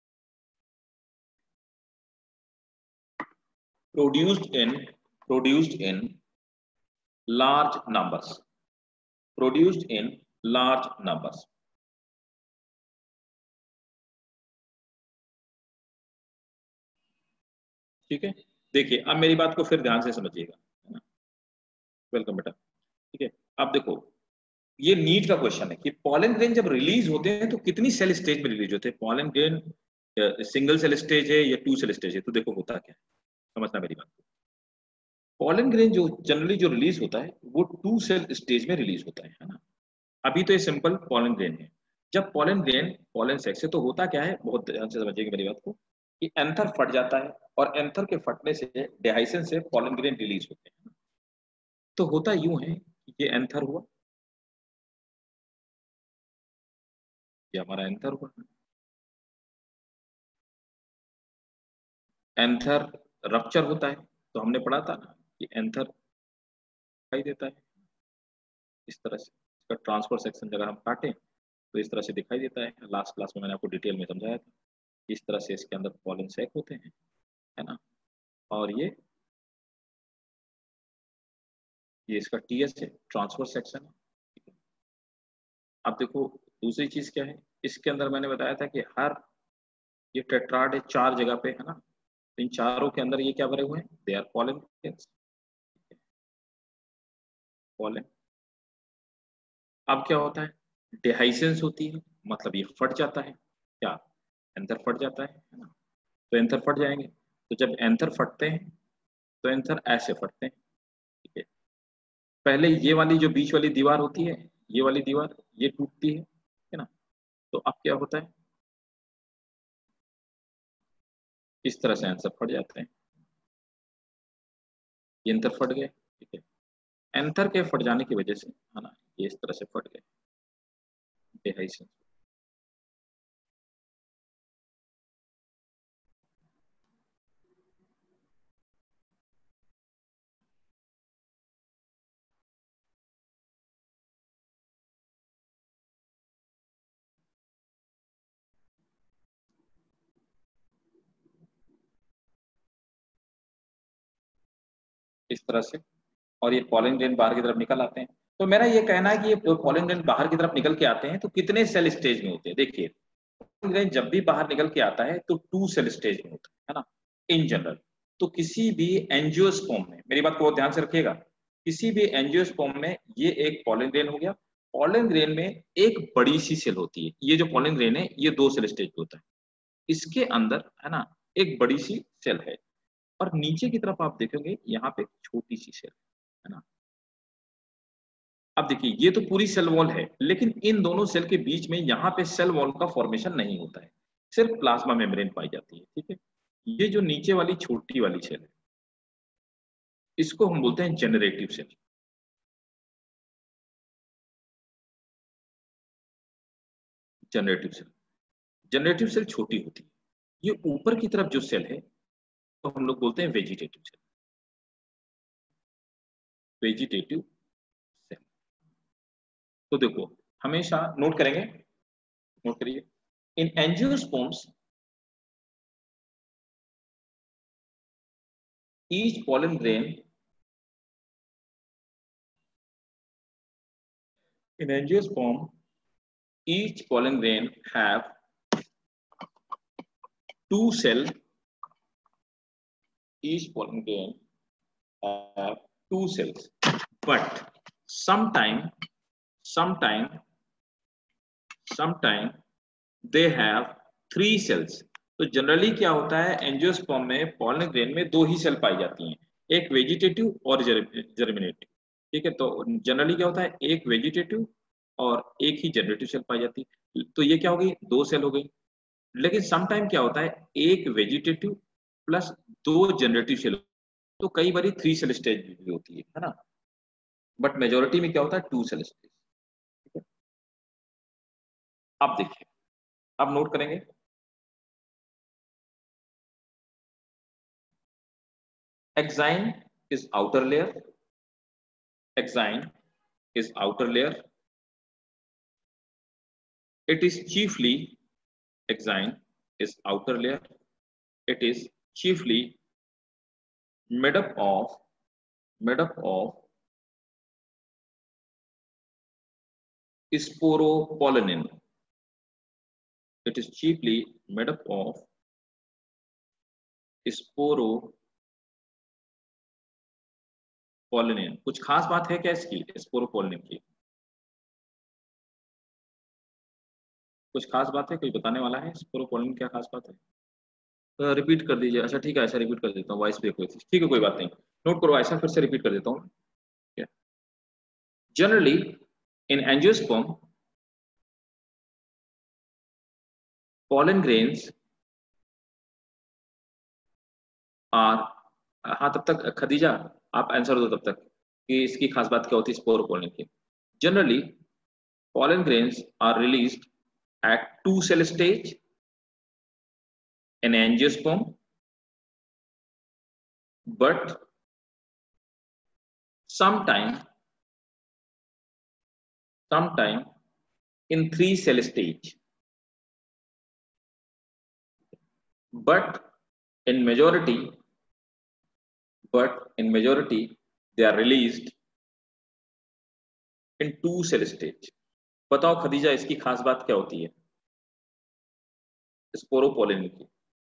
A: produced in produced in large numbers, produced in large numbers. ठीक है, देखिए अब मेरी बात को फिर ध्यान से समझिएगा। वेलकम बेटा। ठीक है, अब देखो ये नीट का क्वेश्चन है कि पॉलन ग्रेन जब रिलीज होते हैं तो कितनी सेल स्टेज में रिलीज होते हैं। Pollen grain single cell stage है या टू सेल स्टेज है, तो देखो होता क्या है, समझना मेरी बात को। पॉलन ग्रेन जो जनरली जो रिलीज होता है वो टू सेल स्टेज में रिलीज होता है, है ना। अभी तो ये सिंपल पॉलन ग्रेन है। जब पॉलन ग्रेन पॉलन सेक्स है तो होता क्या है, बहुत ध्यान से समझिएगा मेरी बात को, कि एंथर फट जाता है और एंथर के फटने से डेहाइसन से पॉलन ग्रेन रिलीज होते हैं। तो होता यूं है कि ये एंथर हुआ, ये हमारा एंथर हुआ, एंथर रप्चर होता है तो हमने पढ़ा था ना कि एंथर दिखाई देता है इस तरह से, इसका ट्रांसफर सेक्शन अगर हम काटें तो इस तरह से दिखाई देता है। लास्ट क्लास में मैंने आपको डिटेल में समझाया था, इस तरह से इसके अंदर पॉलन सैक होते हैं, है ना। और ये ये इसका टीएस है, ट्रांसफर सेक्शन है। अब देखो दूसरी चीज क्या है, इसके अंदर मैंने बताया था कि हर ये टेट्राड है चार जगह पे, है ना। इन चारों के अंदर ये क्या भरे हुए हैं, दे आर पॉलन पॉलन। अब क्या होता है, डेहाइसेंस होती है, मतलब ये फट जाता है, क्या एंथर फट जाता है, है ना। तो एंथर फट जाएंगे, तो जब एंथर फटते हैं तो एंथर ऐसे फटते हैं, ठीक है। पहले ये वाली जो बीच वाली दीवार होती है, ये वाली दीवार ये टूटती है, है ना। तो अब क्या होता है, इस तरह से एंथर फट जाते हैं, ये एंथर फट गए, ठीक है। एंथर के फट जाने की वजह से, है ना, ये इस तरह से फट गए, डेहाइसेंस। इस तरह से, और ये पॉलन ग्रेन बाहर की तरफ निकल आते हैं। तो मेरा ये कहना है कि ये पॉलन ग्रेन बाहर की तरफ निकल के आते हैं तो कितने सेल स्टेज में होते हैं। देखिए पॉलन ग्रेन जब भी बाहर निकल के आता है तो टू सेल स्टेज में होता है ना, इन जनरल। तो किसी भी एंजियोस्पर्म में, मेरी बात को ध्यान से रखिएगा, किसी भी एंजियोस्पर्म में ये एक पॉलन ग्रेन हो गया। पॉलन ग्रेन में एक बड़ी सी सेल होती है, ये जो पॉलन ग्रेन है ये दो सेल स्टेज पे होता है, इसके अंदर, है ना, एक बड़ी सी सेल है और नीचे की तरफ आप देखेंगे यहाँ पे छोटी सी सेल है ना। अब देखिए ये तो पूरी सेल वॉल है, लेकिन इन दोनों सेल के बीच में यहाँ पे सेल वॉल का फॉर्मेशन नहीं होता है, सिर्फ प्लाज्मा मेम्ब्रेन पाई जाती है, ठीक है। ये जो नीचे वाली छोटी वाली सेल है इसको हम बोलते हैं generative cell. Generative cell generative cell छोटी होती है। ये ऊपर की तरफ जो सेल है तो हम लोग बोलते हैं वेजिटेटिव सेल, वेजिटेटिव सेल। तो देखो हमेशा नोट करेंगे, नोट करिए, in angiosperms each pollen grain in angiosperm each pollen grain have two cell each pollen grain have two cells, but sometime sometime sometime they have three cells। तो generally क्या होता है, angiosperm में pollen grain में दो ही cell पाई जाती हैं, एक वेजिटेटिव और जर्मिनेटिव, ठीक है। तो जनरली क्या होता है, एक वेजिटेटिव और एक ही जनरेटिव सेल पाई जाती है, तो ये क्या हो गई, दो सेल हो गई। लेकिन सम टाइम क्या होता है, एक वेजिटेटिव प्लस दो जनरेटिव सेल, तो कई बार थ्री सेल स्टेज भी होती है, है ना। बट मेजोरिटी में क्या होता है, टू सेल स्टेज। ठीक है, अब देखिए, अब नोट करेंगे, exine is outer layer, exine is outer layer. It is chiefly, exine is outer layer. It is chiefly made up of made up of sporopollenin. It is chiefly made up of sporopollenin. कुछ खास बात है क्या इसकी, sporopollenin की? कुछ खास बात है, कोई बताने वाला है? स्पोरोपोलिन क्या खास बात है? रिपीट कर दीजिए। अच्छा ठीक है, ऐसा रिपीट कर देता हूँ, वॉइस ब्रेक हुई थी। ठीक है, कोई बात नहीं, नोट करो, ऐसा फिर से रिपीट कर देता हूँ। Generally in angiosperm pollen grains are, हाँ तब तक खदीजा आप आंसर दो तब तक कि इसकी खास बात क्या होती है स्पोरोपोलिन की। Generally pollen grains are released at two cell stage in angiosperm, but sometime sometime in three cell stage, but in majority but in majority they are released in two cell stage। बताओ खदीजा, इसकी खास बात क्या होती है sporopollenin की?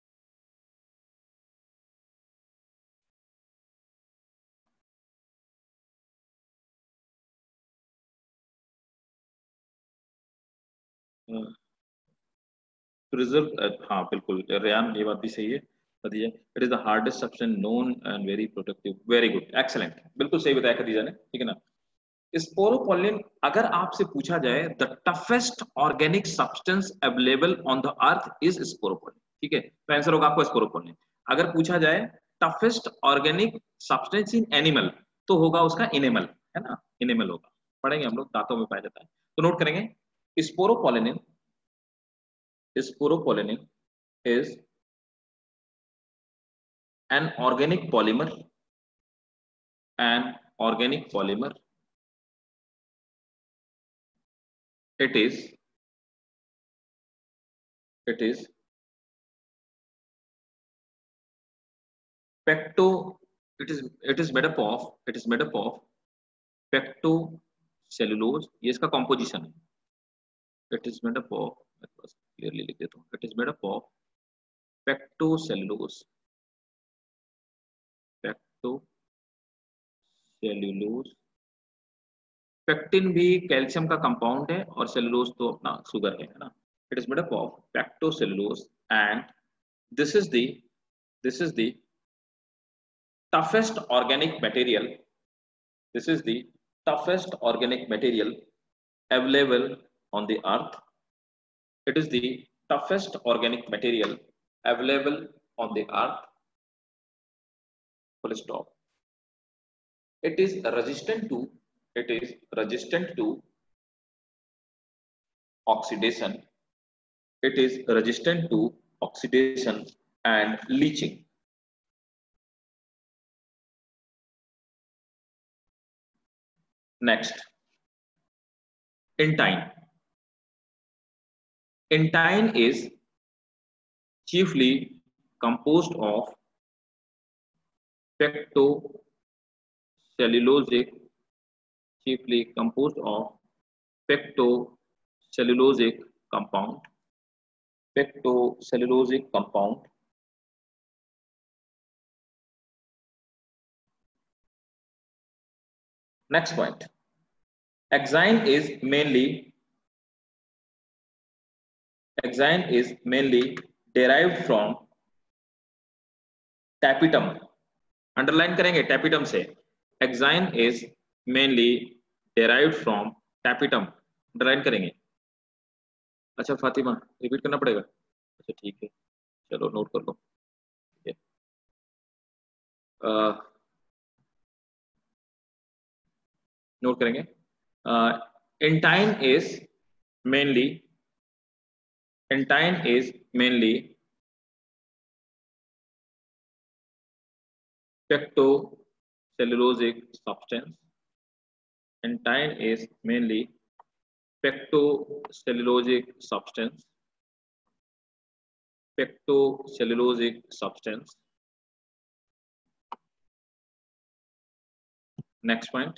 A: Preserve, हाँ बिल्कुल रेयान, ये बात भी सही है Khadija. It is the hardest substance known and very protective. Very good, excellent, बिल्कुल सही बताया खदीजा ने, ठीक है ना। स्पोरोपोलिन, अगर आपसे पूछा जाए the toughest organic substance available on the earth is sporopollenin, ठीक है, तो आंसर होगा आपको स्पोरोपोलिन। अगर पूछा जाए toughest organic substance in animal, तो होगा उसका इनेमल, है ना, इनेमल होगा, पढ़ेंगे हम लोग, दांतों में पाया जाता है। तो नोट करेंगे, sporopollenin Sporopollenin is an organic polymer, an organic polymer. It is, it is pecto, it is, it is made up of, it is made up of pectocellulose, ये इसका composition है। It is made up of, बस clearly लिख देता हूँ, it is made up of pectocellulose, pectocellulose। Pectin भी calcium का compound है और सेलुलोज तो अपना शुगर है, है ना। It is made up of pectocellulose and this is the this is the toughest organic material, this is the toughest organic material available on the earth. It is the toughest organic material available on the earth, full stop. It is resistant to, it is resistant to oxidation, it is resistant to oxidation and leaching. Next, intine. Intine is chiefly composed of pectocellulosic, chiefly composed of pectocellulosic compound, pectocellulosic compound. Next point, exine is mainly, exine is mainly derived from tapetum. Underline करेंगे tapetum से, exine is mainly derived from tapetum, underline करेंगे। अच्छा Fatima, repeat करना पड़ेगा? अच्छा ठीक है, चलो नोट कर लो। नोट करेंगे। Intine is mainly intine is mainly pectocellulosic substance. Intine is mainly pectocellulosic substance. Pectocellulosic substance. Next point.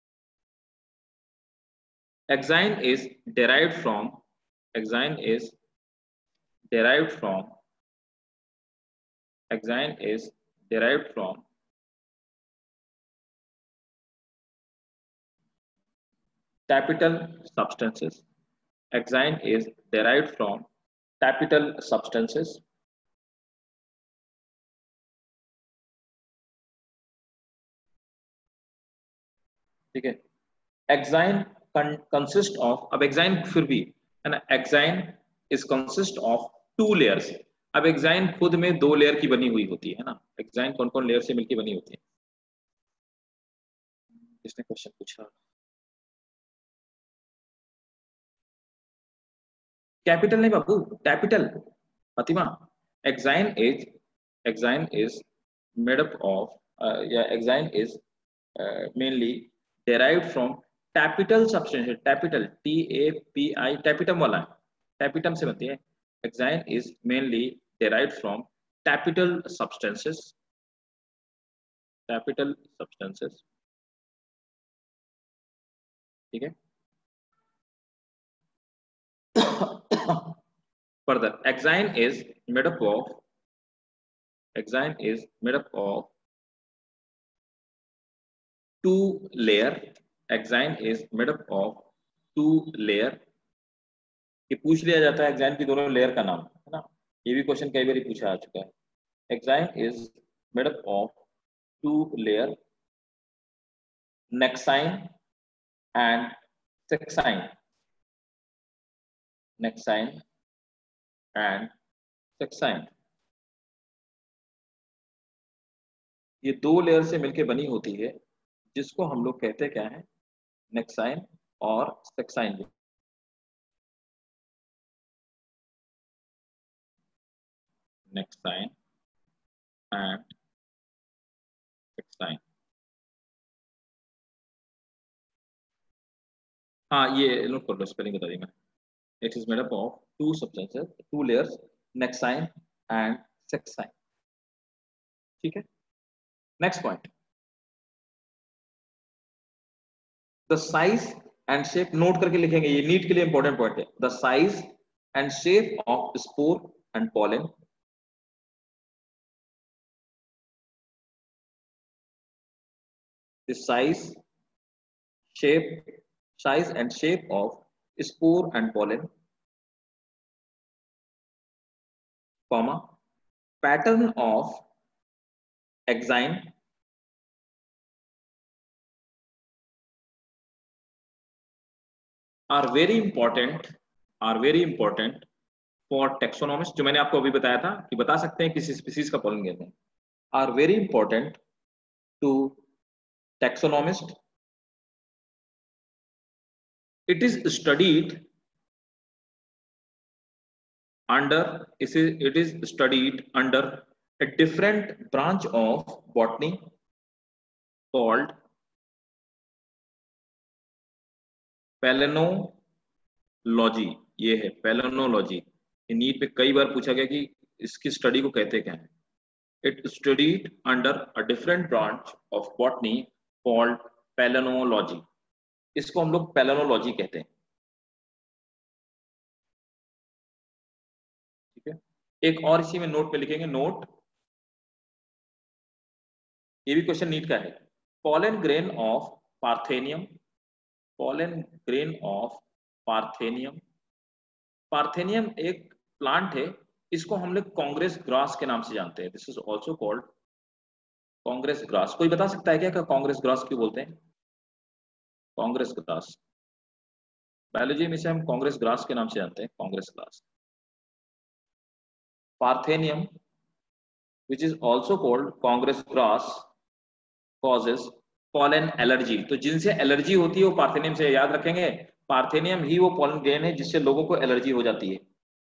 A: Hexine is derived from. Hexine is derived from. Hexine is derived from tapetal substances. Hexine is derived from tapetal substances. ठीक है, exine consist of, अब exine फिर भी है ना, exine is consist of two layers. अब exine खुद में दो लेयर की बनी हुई होती है ना, एक्साइन कौन कौन लेयर से मिलकर बनी होती है? किसने क्वेश्चन पूछा? कैपिटल नहीं बाबू, capital Fatima. Exine is exine is made up of या exine is mainly derived from tapetal substance. Tapetal, T A P I, tapetum वाला है, tapetum से बनती है। Hexine is mainly derived from tapetal substances. Tapetal substances. ठीक है। Further, hexine is made up of hexine is made up of two layer. Hexine is made up of two layer. ये पूछ लिया जाता है एक्साइन की दोनों लेयर का नाम, है ना, ये भी क्वेश्चन कई बार पूछा आ चुका है। Exine is made up of two layer, nexine and sexine, nexine and sexine. ये दो लेयर से मिलकर बनी होती है, जिसको हम लोग कहते क्या है, नेक्साइन और सेक्साइन। Nexine and सेक्साइन। हाँ ये नोट कर लो, स्पेलिंग बता दी मैं। It is made up of two substances, two layers, nexine and sexine. ठीक है। Next point, the size and shape, note करके लिखेंगे, ये नीट के लिए इंपॉर्टेंट पॉइंट है। The size and shape of spore and pollen, the size shape size and shape of spore and pollen, comma, pattern of hexine are very important are very important for taxonomists। जो मैंने आपको अभी बताया था कि बता सकते हैं किसी स्पीसीज का pollen कहते हैं, are very important to taxonomists। It is studied under it is studied under a different branch of botany called पैलेनोलॉजी। ये है पैलेनोलॉजी। नीट पे कई बार पूछा गया कि इसकी स्टडी को कहते क्या है। It studied under a different branch of botany called palynology. इसको हम लोग पैलेनोलॉजी कहते हैं। ठीक है, एक और इसी में नोट पे लिखेंगे, नोट, ये भी क्वेश्चन नीट का है। Pollen grain of parthenium, pollen grain of parthenium. Parthenium एक प्लांट है, इसको हम लोग कांग्रेस ग्रास के नाम से जानते हैं। This is also called Congress grass. कोई बता सकता है क्या कि कांग्रेस ग्रास क्यों बोलते हैं? कांग्रेस ग्रास, बायोलॉजी में से हम कांग्रेस ग्रास के नाम से जानते हैं, Congress grass. Parthenium, which is also called Congress grass, causes pollen allergy, तो जिनसे एलर्जी होती है वो पार्थेनियम से, याद रखेंगे पार्थेनियम ही वो पॉलन ग्रेन है जिससे लोगों को एलर्जी हो जाती है।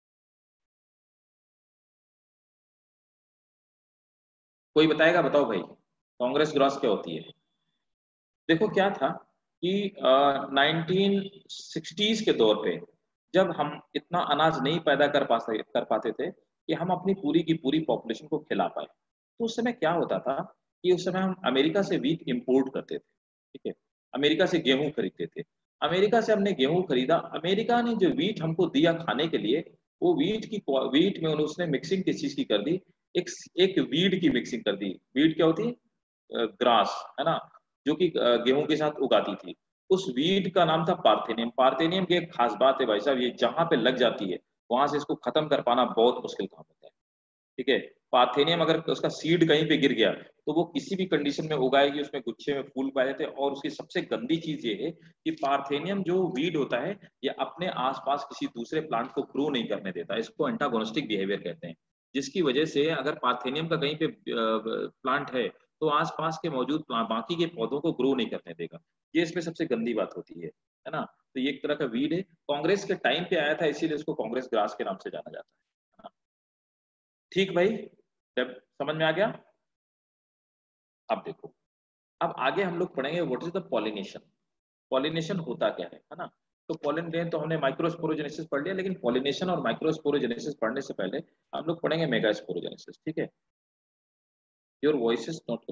A: कोई बताएगा? बताओ भाई, कांग्रेस ग्रॉस क्या होती है? देखो क्या था कि नाइनटीन सिक्सटीज के दौर पे जब हम इतना अनाज नहीं पैदा कर पाते कर पाते थे कि हम अपनी पूरी की पूरी पॉपुलेशन को खिला पाए, तो उस समय क्या होता था कि उस समय हम अमेरिका से वीट इंपोर्ट करते थे, ठीक है, अमेरिका से गेहूं खरीदते थे। अमेरिका से हमने गेहूं खरीदा, अमेरिका ने जो वीट हमको दिया खाने के लिए, वो वीट की वीट में उसने मिक्सिंग किस चीज की कर दी, एक एक वीड की मिक्सिंग कर दी। वीट क्या होती है? ग्रास, है ना, जो कि गेहूं के साथ उगाती थी। उस वीड का नाम था पार्थेनियम। पार्थेनियम की एक खास बात है भाई साहब, ये जहां पे लग जाती है वहां से इसको खत्म कर पाना बहुत मुश्किल काम होता है, ठीक है। पार्थेनियम अगर उसका सीड कहीं पे गिर गया तो वो किसी भी कंडीशन में उगाएगी, उसमें गुच्छे में फूल पाए जाते हैं। और उसकी सबसे गंदी चीज ये है कि पार्थेनियम जो वीड होता है, ये अपने आसपास किसी दूसरे प्लांट को ग्रो नहीं करने देता, इसको एंटागोनिस्टिक बिहेवियर कहते हैं। जिसकी वजह से अगर पार्थेनियम का कहीं पे प्लांट है तो आसपास के मौजूद बाकी के पौधों को ग्रो नहीं करने देगा। ये इसमें सबसे गंदी बात होती है है ना। तो ये एक तरह का वीड है, कांग्रेस के टाइम पे आया था, इसीलिए इसको कांग्रेस ग्रास के नाम से जाना जाता है। ठीक भाई, जब समझ में आ गया। अब देखो, अब आगे हम लोग पढ़ेंगे what is the pollination. Pollination होता क्या है है ना। तो पॉलन ग्रेन तो हमने माइक्रोस्पोरोजेनेसिस पढ़ लिया, लेकिन पॉलिनेशन और माइक्रोस्पोरोजेनेसिस पढ़ने से पहले हम लोग पढ़ेंगे मेगास्पोरोजेनेसिस, ठीक है। योर वॉइस इज नॉट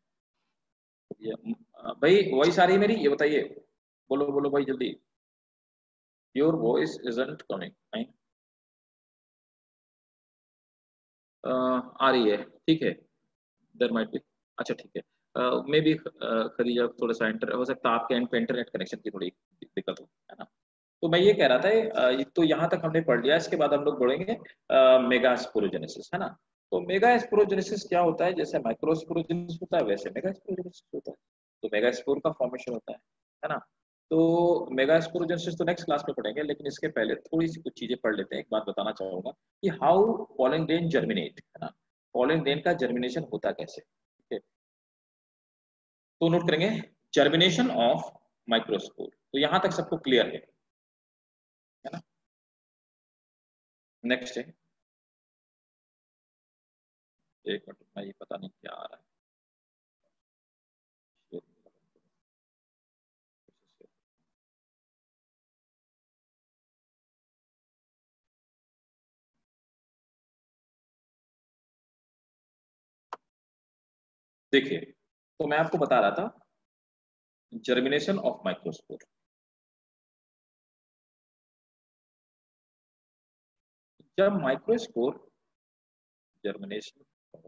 A: भाई, वॉइस आ रही है मेरी? ये बताइए, बोलो बोलो भाई जल्दी। Your voice isn't coming. आ रही है, ठीक है। देयर माइट बी, अच्छा ठीक है। मे बी खदीजा थोड़ा सा इंटर हो सकता है, आपके एंड पे इंटरनेट कनेक्शन की थोड़ी दिक्कत हो, है ना। तो मैं ये कह रहा था, uh, तो यहाँ तक हमने पढ़ लिया, इसके बाद हम लोग बढ़ेंगे मेगास्पोरोजेनेसिस, है ना। तो मेगास्पोरोजेनेसिस क्या होता है? जैसे माइक्रोस्पोरोजेनेसिस होता है वैसे मेगास्पोरोजेनेसिस होता है। तो मेगास्पोर का फॉर्मेशन होता है है ना। तो मेगास्पोरोजेनेसिस तो नेक्स्ट क्लास में पढ़ेंगे, लेकिन इसके पहले थोड़ी सी कुछ चीजें पढ़ लेते हैं। एक बात बताना चाहूंगा कि हाउ पॉलन ग्रेन जर्मिनेट, है ना। पॉलन ग्रेन का जर्मिनेशन होता कैसे, ठीक है। तो नोट करेंगे जर्मिनेशन ऑफ माइक्रोस्पोर। तो यहां तक सबको क्लियर है है ना। नेक्स्ट है, एक मिनट में, ये पता नहीं क्या आ रहा है। देखिए, तो मैं आपको बता रहा था जर्मिनेशन ऑफ माइक्रोस्पोर। जब माइक्रोस्पोर जर्मिनेशन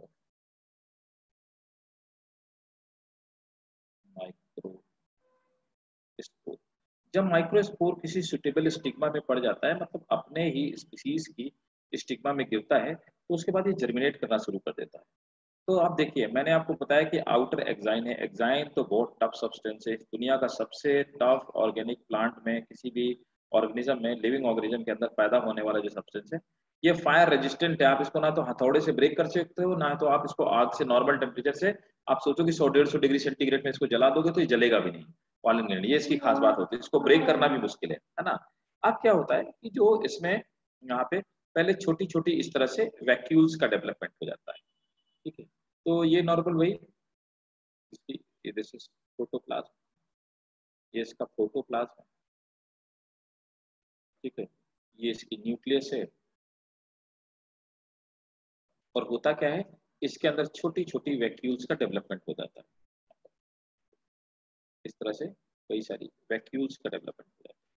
A: माइक्रोस्पोर, जब माइक्रोस्पोर किसी सुटेबल स्टिग्मा में पड़ जाता है, मतलब अपने ही स्पीसीज की स्टिग्मा में गिरता है, तो उसके बाद ये जर्मिनेट करना शुरू कर देता है। तो आप देखिए, मैंने आपको बताया कि आउटर एक्साइन है। एक्साइन तो बहुत टफ सब्सटेंस है, दुनिया का सबसे टफ ऑर्गेनिक प्लांट में, किसी भी ऑर्गेनिज्म में, लिविंग ऑर्गेनिज्म के अंदर पैदा होने वाला जो सब्सटेंस है, ये फायर रेजिस्टेंट है। आप इसको ना तो हथौड़े से ब्रेक कर सकते हो, ना तो आप इसको आग से नॉर्मल टेम्परेचर से, आप सोचो कि सौ डेढ़ सौ डिग्री सेंटीग्रेड में इसको जला दोगे तो ये जलेगा भी नहीं। पॉलन ग्रेन, ये इसकी खास बात होती है, इसको ब्रेक करना भी मुश्किल है है ना। अब क्या होता है कि जो इसमें यहाँ पे पहले छोटी छोटी इस तरह से वैक्यूल्स का डेवलपमेंट हो जाता है, ठीक है। तो ये नॉर्मल वही, ये दिस इज प्रोटोप्लाज्म, ये इसका प्रोटोप्लाज्म है, ठीक है। ये इसकी न्यूक्लियस है। और होता क्या है, इसके अंदर छोटी छोटी वैक्यूल्स का डेवलपमेंट हो जाता है, इस तरह से कई सारी वैक्यूल्स का डेवलपमेंट हो जाता है,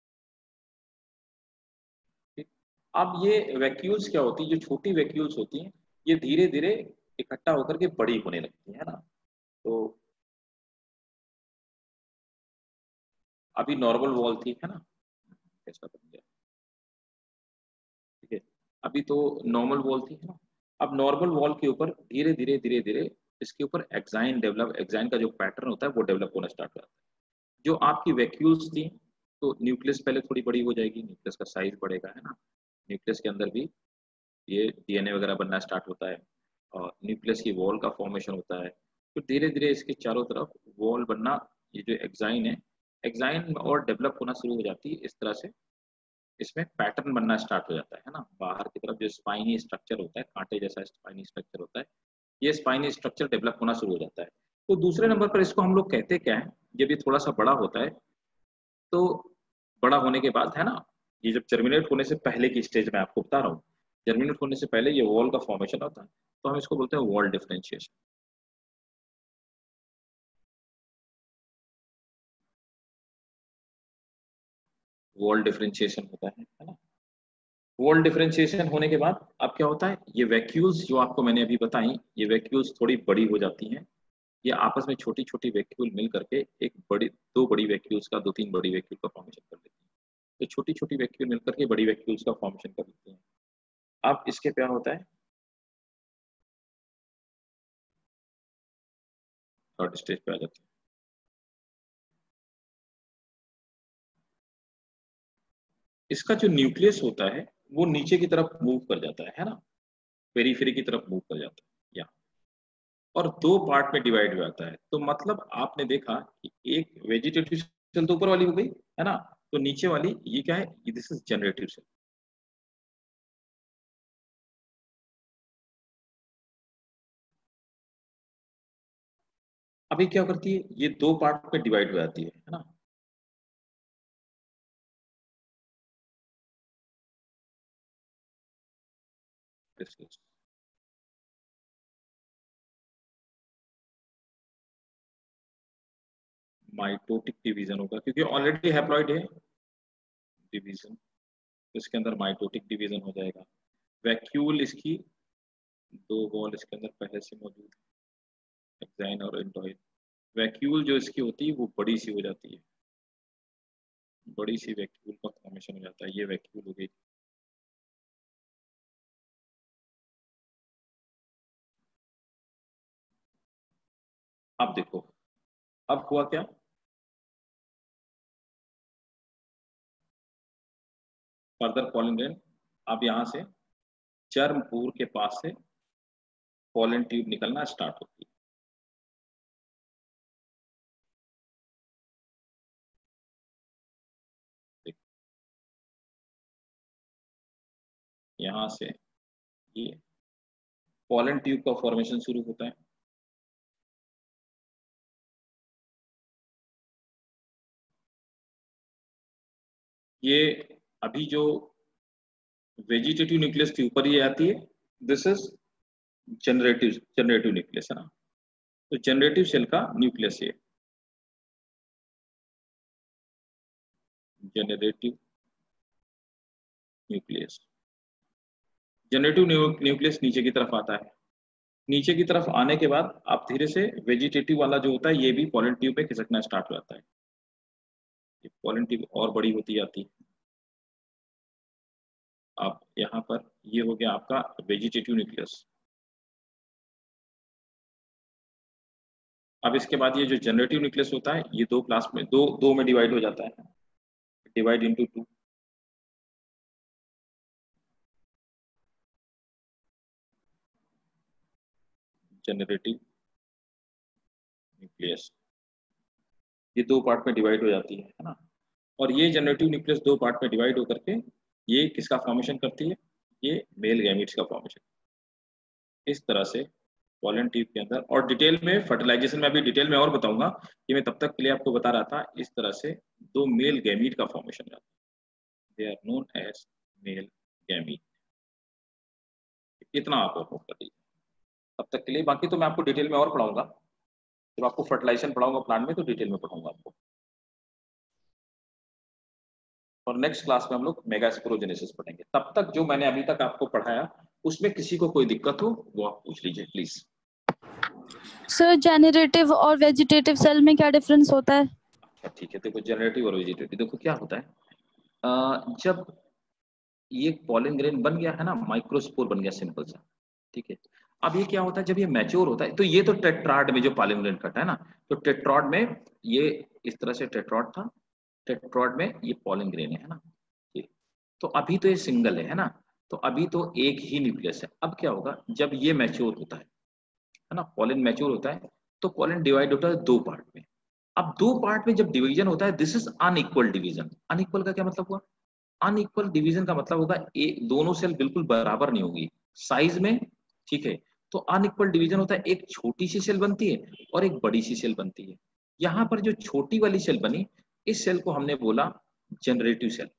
A: ठीक। अब ये वैक्यूल्स क्या होती है, जो छोटी वैक्यूल्स होती हैं, ये धीरे धीरे इकट्ठा होकर के बड़ी होने लगती है ना। तो अभी नॉर्मल वॉल थी, है ना, कैसा बन गया, ठीक है। अभी तो नॉर्मल वॉल थी, है ना। अब नॉर्मल वॉल के ऊपर धीरे धीरे धीरे धीरे इसके ऊपर एक्साइन डेवलप, एक्साइन का जो पैटर्न होता है वो डेवलप होना स्टार्ट हो जाता है। जो आपकी वैक्यूल्स थी, तो न्यूक्लियस पहले थोड़ी बड़ी हो जाएगी, न्यूक्लियस का साइज बढ़ेगा, है ना। न्यूक्लियस के अंदर भी ये डीएनए वगैरह बनना स्टार्ट होता है, और न्यूक्लियस की वॉल का फॉर्मेशन होता है। फिर धीरे धीरे इसके चारों तरफ वॉल बनना, ये जो एक्साइन है, एक्साइन और डेवलप होना शुरू हो जाती है। इस तरह से इसमें पैटर्न बनना स्टार्ट हो जाता है ना। बाहर की तरफ जो स्पाइनी स्ट्रक्चर होता है, कांटे जैसा स्पाइनी स्ट्रक्चर होता है, ये स्पाइनी स्ट्रक्चर डेवलप होना शुरू हो जाता है। तो दूसरे नंबर पर इसको हम लोग कहते क्या है, जब ये थोड़ा सा बड़ा होता है, तो बड़ा होने के बाद है ना, ये जब जर्मिनेट होने से पहले की स्टेज में आपको बता रहा हूँ, जर्मिनेट होने से पहले ये वॉल का फॉर्मेशन होता है, तो हम इसको बोलते हैं वॉल डिफरेंशिएशन। वॉल डिफरेंशिएशन होता है है ना। वॉल डिफरेंशिएशन होने के बाद अब क्या होता है, ये वैक्यूल्स जो आपको मैंने अभी बताई, ये वैक्यूल्स थोड़ी बड़ी हो जाती हैं। ये आपस में छोटी छोटी वैक्यूल मिल करके एक बड़ी, दो बड़ी वैक्यूल्स का, दो तीन बड़ी वैक्यूल का फॉर्मेशन कर लेती हैं। तो छोटी छोटी वैक्यूल मिलकर के बड़ी वैक्यूल्स का फॉर्मेशन कर लेती हैं। अब इसके क्या होता है, थर्ड स्टेज पे आ जाती है। इसका जो न्यूक्लियस होता है वो नीचे की तरफ मूव कर जाता है है ना, पेरीफेरी की तरफ मूव कर जाता है, या और दो पार्ट में डिवाइड हो जाता है। तो मतलब आपने देखा कि एक वेजिटेटिव सेल तो ऊपर वाली हो गई है ना, तो नीचे वाली ये क्या है, दिस इज जनरेटिव सेल। अभी क्या करती है, ये दो पार्ट में डिवाइड हो जाती है है ना। माइटोटिक डिवीजन होगा क्योंकि ऑलरेडी हैप्लॉइड है डिवीजन, तो इसके अंदर माइटोटिक डिवीजन हो जाएगा। वैक्यूल इसकी दो वॉल इसके अंदर पहले से मौजूद है, एक्साइन और एंडोइन। वैक्यूल जो इसकी होती है वो बड़ी सी हो जाती है, बड़ी सी वैक्यूल का फॉर्मेशन हो जाता है। ये वैक्यूल हो गई। अब देखो, अब हुआ क्या, फर्दर पॉलन ग्रेन, अब यहाँ से चर्म पूर के पास से पॉलन ट्यूब निकलना स्टार्ट होती है। यहाँ से ये पॉलन ट्यूब का फॉर्मेशन शुरू होता है। ये अभी जो वेजिटेटिव न्यूक्लियस के ऊपर ये आती है, this is generative generative nucleus है ना। तो जनरेटिव सेल का न्यूक्लियस ये जनरेटिव न्यूक्लियस। जनरेटिव न्यूक्लियस नीचे की तरफ आता है। नीचे की तरफ आने के बाद आप धीरे से वेजिटेटिव वाला जो होता है ये भी पॉलन ट्यूब पे खिसकना स्टार्ट हो जाता है। ये पॉलन ट्यूब और बड़ी होती जाती है। अब यहाँ पर ये हो गया आपका वेजिटेटिव न्यूक्लियस। अब इसके बाद ये जो जनरेटिव न्यूक्लियस होता है ये दो क्लास में, दो दो में डिवाइड हो जाता है, divide into two. Generative nucleus ये दो पार्ट में डिवाइड हो जाती है ना। और ये जनरेटिव न्यूक्लियस दो पार्ट में डिवाइड होकर के ये किसका फॉर्मेशन करती है, ये मेल गैमीट्स का फॉर्मेशन। इस तरह से पॉलन ट्यूब के अंदर, और डिटेल में फर्टिलाइजेशन में अभी डिटेल में और बताऊंगा, कि मैं तब तक के लिए आपको बता रहा था, इस तरह से दो मेल गैमीट का फॉर्मेशन होता है। They are known as male gamete. इतना आप नोट कर लीजिए तब तक के लिए। बाकी तो मैं आपको डिटेल में और पढ़ाऊंगा, जब आपको फर्टिलाइजेशन पढ़ाऊंगा प्लांट में तो डिटेल में पढ़ाऊंगा आपको। और नेक्स्ट क्लास में हम लोग मेगास्पोरोजेनेसिस पढ़ेंगे। तब तक जो मैंने अभी तक आपको पढ़ाया उसमें किसी को कोई दिक्कत हो वो आप पूछ लीजिए प्लीज।
B: सर जेनरेटिव और वेजिटेटिव सेल में क्या डिफरेंस होता है?
A: अच्छा ठीक है, देखो जनरेटिव और वेजिटेटिव, देखो क्या होता है, आ, जब ये पॉलन ग्रेन बन गया है ना, माइक्रोस्पोर बन गया सिंपल सा, ठीक है। अब ये क्या होता है, जब ये मैच्योर होता है, तो ये तो टेट्राड में जो पॉलन ग्रेन कटा है ना, तो टेट्राड में ये इस तरह से टेट्राड था, टेट्राड में ये पॉलन ग्रेन है ना, ये तो अभी तो ये सिंगल है है ना, तो अभी तो एक ही न्यूक्लियस है। अब क्या होगा, जब ये मैच्योर होता है है ना, पॉलन मैच्योर होता है, तो तो कॉलन डिवाइड होता है दो पार्ट में। अब दो पार्ट में जब डिवीजन होता है, this is unequal division. Unequal का क्या मतलब हुआ? अनइक्वल डिवीजन का मतलब होगा एक दोनों सेल बिल्कुल बराबर नहीं होगी साइज में, ठीक है। तो अनइक्वल डिवीजन होता है एक छोटी सी सेल बनती है और एक बड़ी सी सेल बनती है। यहाँ पर जो छोटी वाली सेल बनी, इस सेल को हमने बोला जनरेटिव सेल,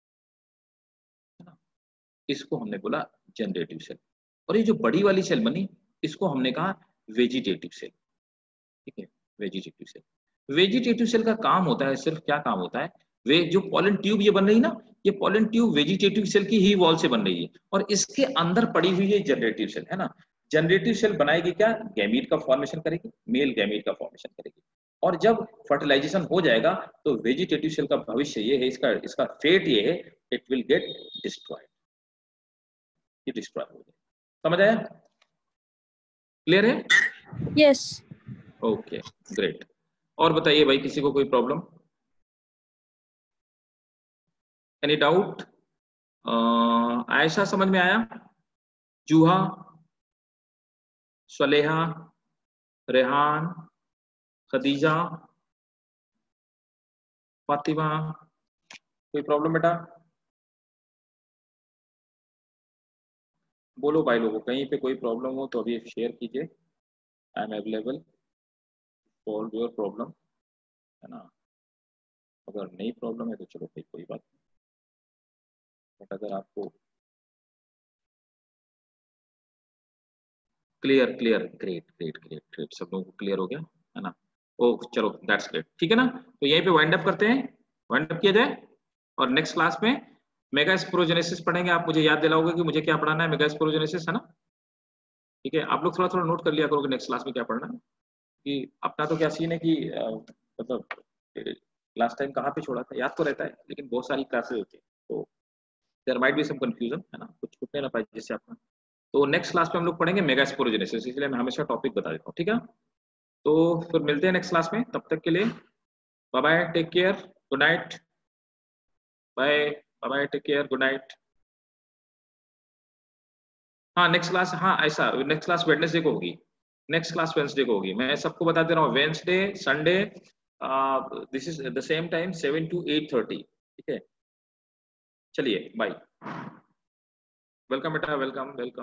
A: इसको हमने बोला जनरेटिव सेल। और ये जो बड़ी वाली सेल बनी, इसको हमने कहा वेजिटेटिव सेल, ठीक है, वेजिटेटिव सेल। वेजिटेटिव सेल का काम होता है सिर्फ, क्या काम होता है, वे जो पॉलन ट्यूब ये बन रही ना, ये पॉलन ट्यूब वेजिटेटिव सेल की ही वॉल से बन रही है और इसके अंदर पड़ी हुई है जनरेटिव सेल, है ना। जनरेटिव सेल बनाएगी क्या? गैमीट का फॉर्मेशन करेगी, मेल गैमीट का फॉर्मेशन करेगी। और जब फर्टिलाइजेशन हो जाएगा तो वेजिटेटिव सेल का भविष्य ये है, इसका इसका फेट ये है, इट विल गेट डिस्ट्रॉयड, ये डिस्ट्रॉय हो जाए। समझ आया? क्लियर है?
B: यस।
A: Okay great. और बताइए भाई, किसी को कोई प्रॉब्लम, एनी डाउट? आयशा समझ में आया? जूहा, सलेहा, रेहान, खदीजा, फातिमा, कोई प्रॉब्लम बेटा? बोलो भाई लोगों, कहीं पे कोई प्रॉब्लम हो तो अभी शेयर कीजिए। I am available, solve your problem, है ना। अगर नहीं प्रॉब्लम है तो चलो भाई कोई बात नहीं, बट अगर आपको clear clear great great great great, सब लोगों को क्लियर हो गया, है ना। ओह चलो दैट्स ग्रेट, ठीक है ना। तो यहीं पे वाइंड अप करते हैं, वाइंड अप किया जाए। और नेक्स्ट क्लास में मेगा स्पोरोजेनेसिस पढ़ेंगे। आप मुझे याद दिलाओगे कि मुझे क्या पढ़ाना है, मेगा स्पोरोजेनेसिस, है ना। ठीक है, आप लोग थोड़ा थोड़ा नोट कर लिया करोगे नेक्स्ट क्लास में क्या पढ़ना है। कि अपना तो क्या सीन है कि अ, मतलब लास्ट टाइम कहाँ पे छोड़ा था याद तो रहता है, लेकिन बहुत सारी क्लासेस होती है तो there might be some confusion, है ना, कुछ छूटने ना पाए जिससे अपना। तो नेक्स्ट क्लास में हम लोग पढ़ेंगे मेगा स्पोरोजेनेसिस, इसलिए मैं हमेशा टॉपिक बता देता हूँ, ठीक है। तो फिर मिलते हैं नेक्स्ट क्लास में, तब तक के लिए bye bye, take care, good night, bye bye bye, take care, good night. हाँ नेक्स्ट क्लास, हाँ ऐसा नेक्स्ट क्लास वेडनेसडे को होगी, नेक्स्ट क्लास वेडनेसडे को होगी। मैं सबको बता दे रहा हूँ, Wednesday Sunday this is the same time seven to eight thirty, ठीक है। चलिए बाय, वेलकम बेटा, वेलकम वेलकम।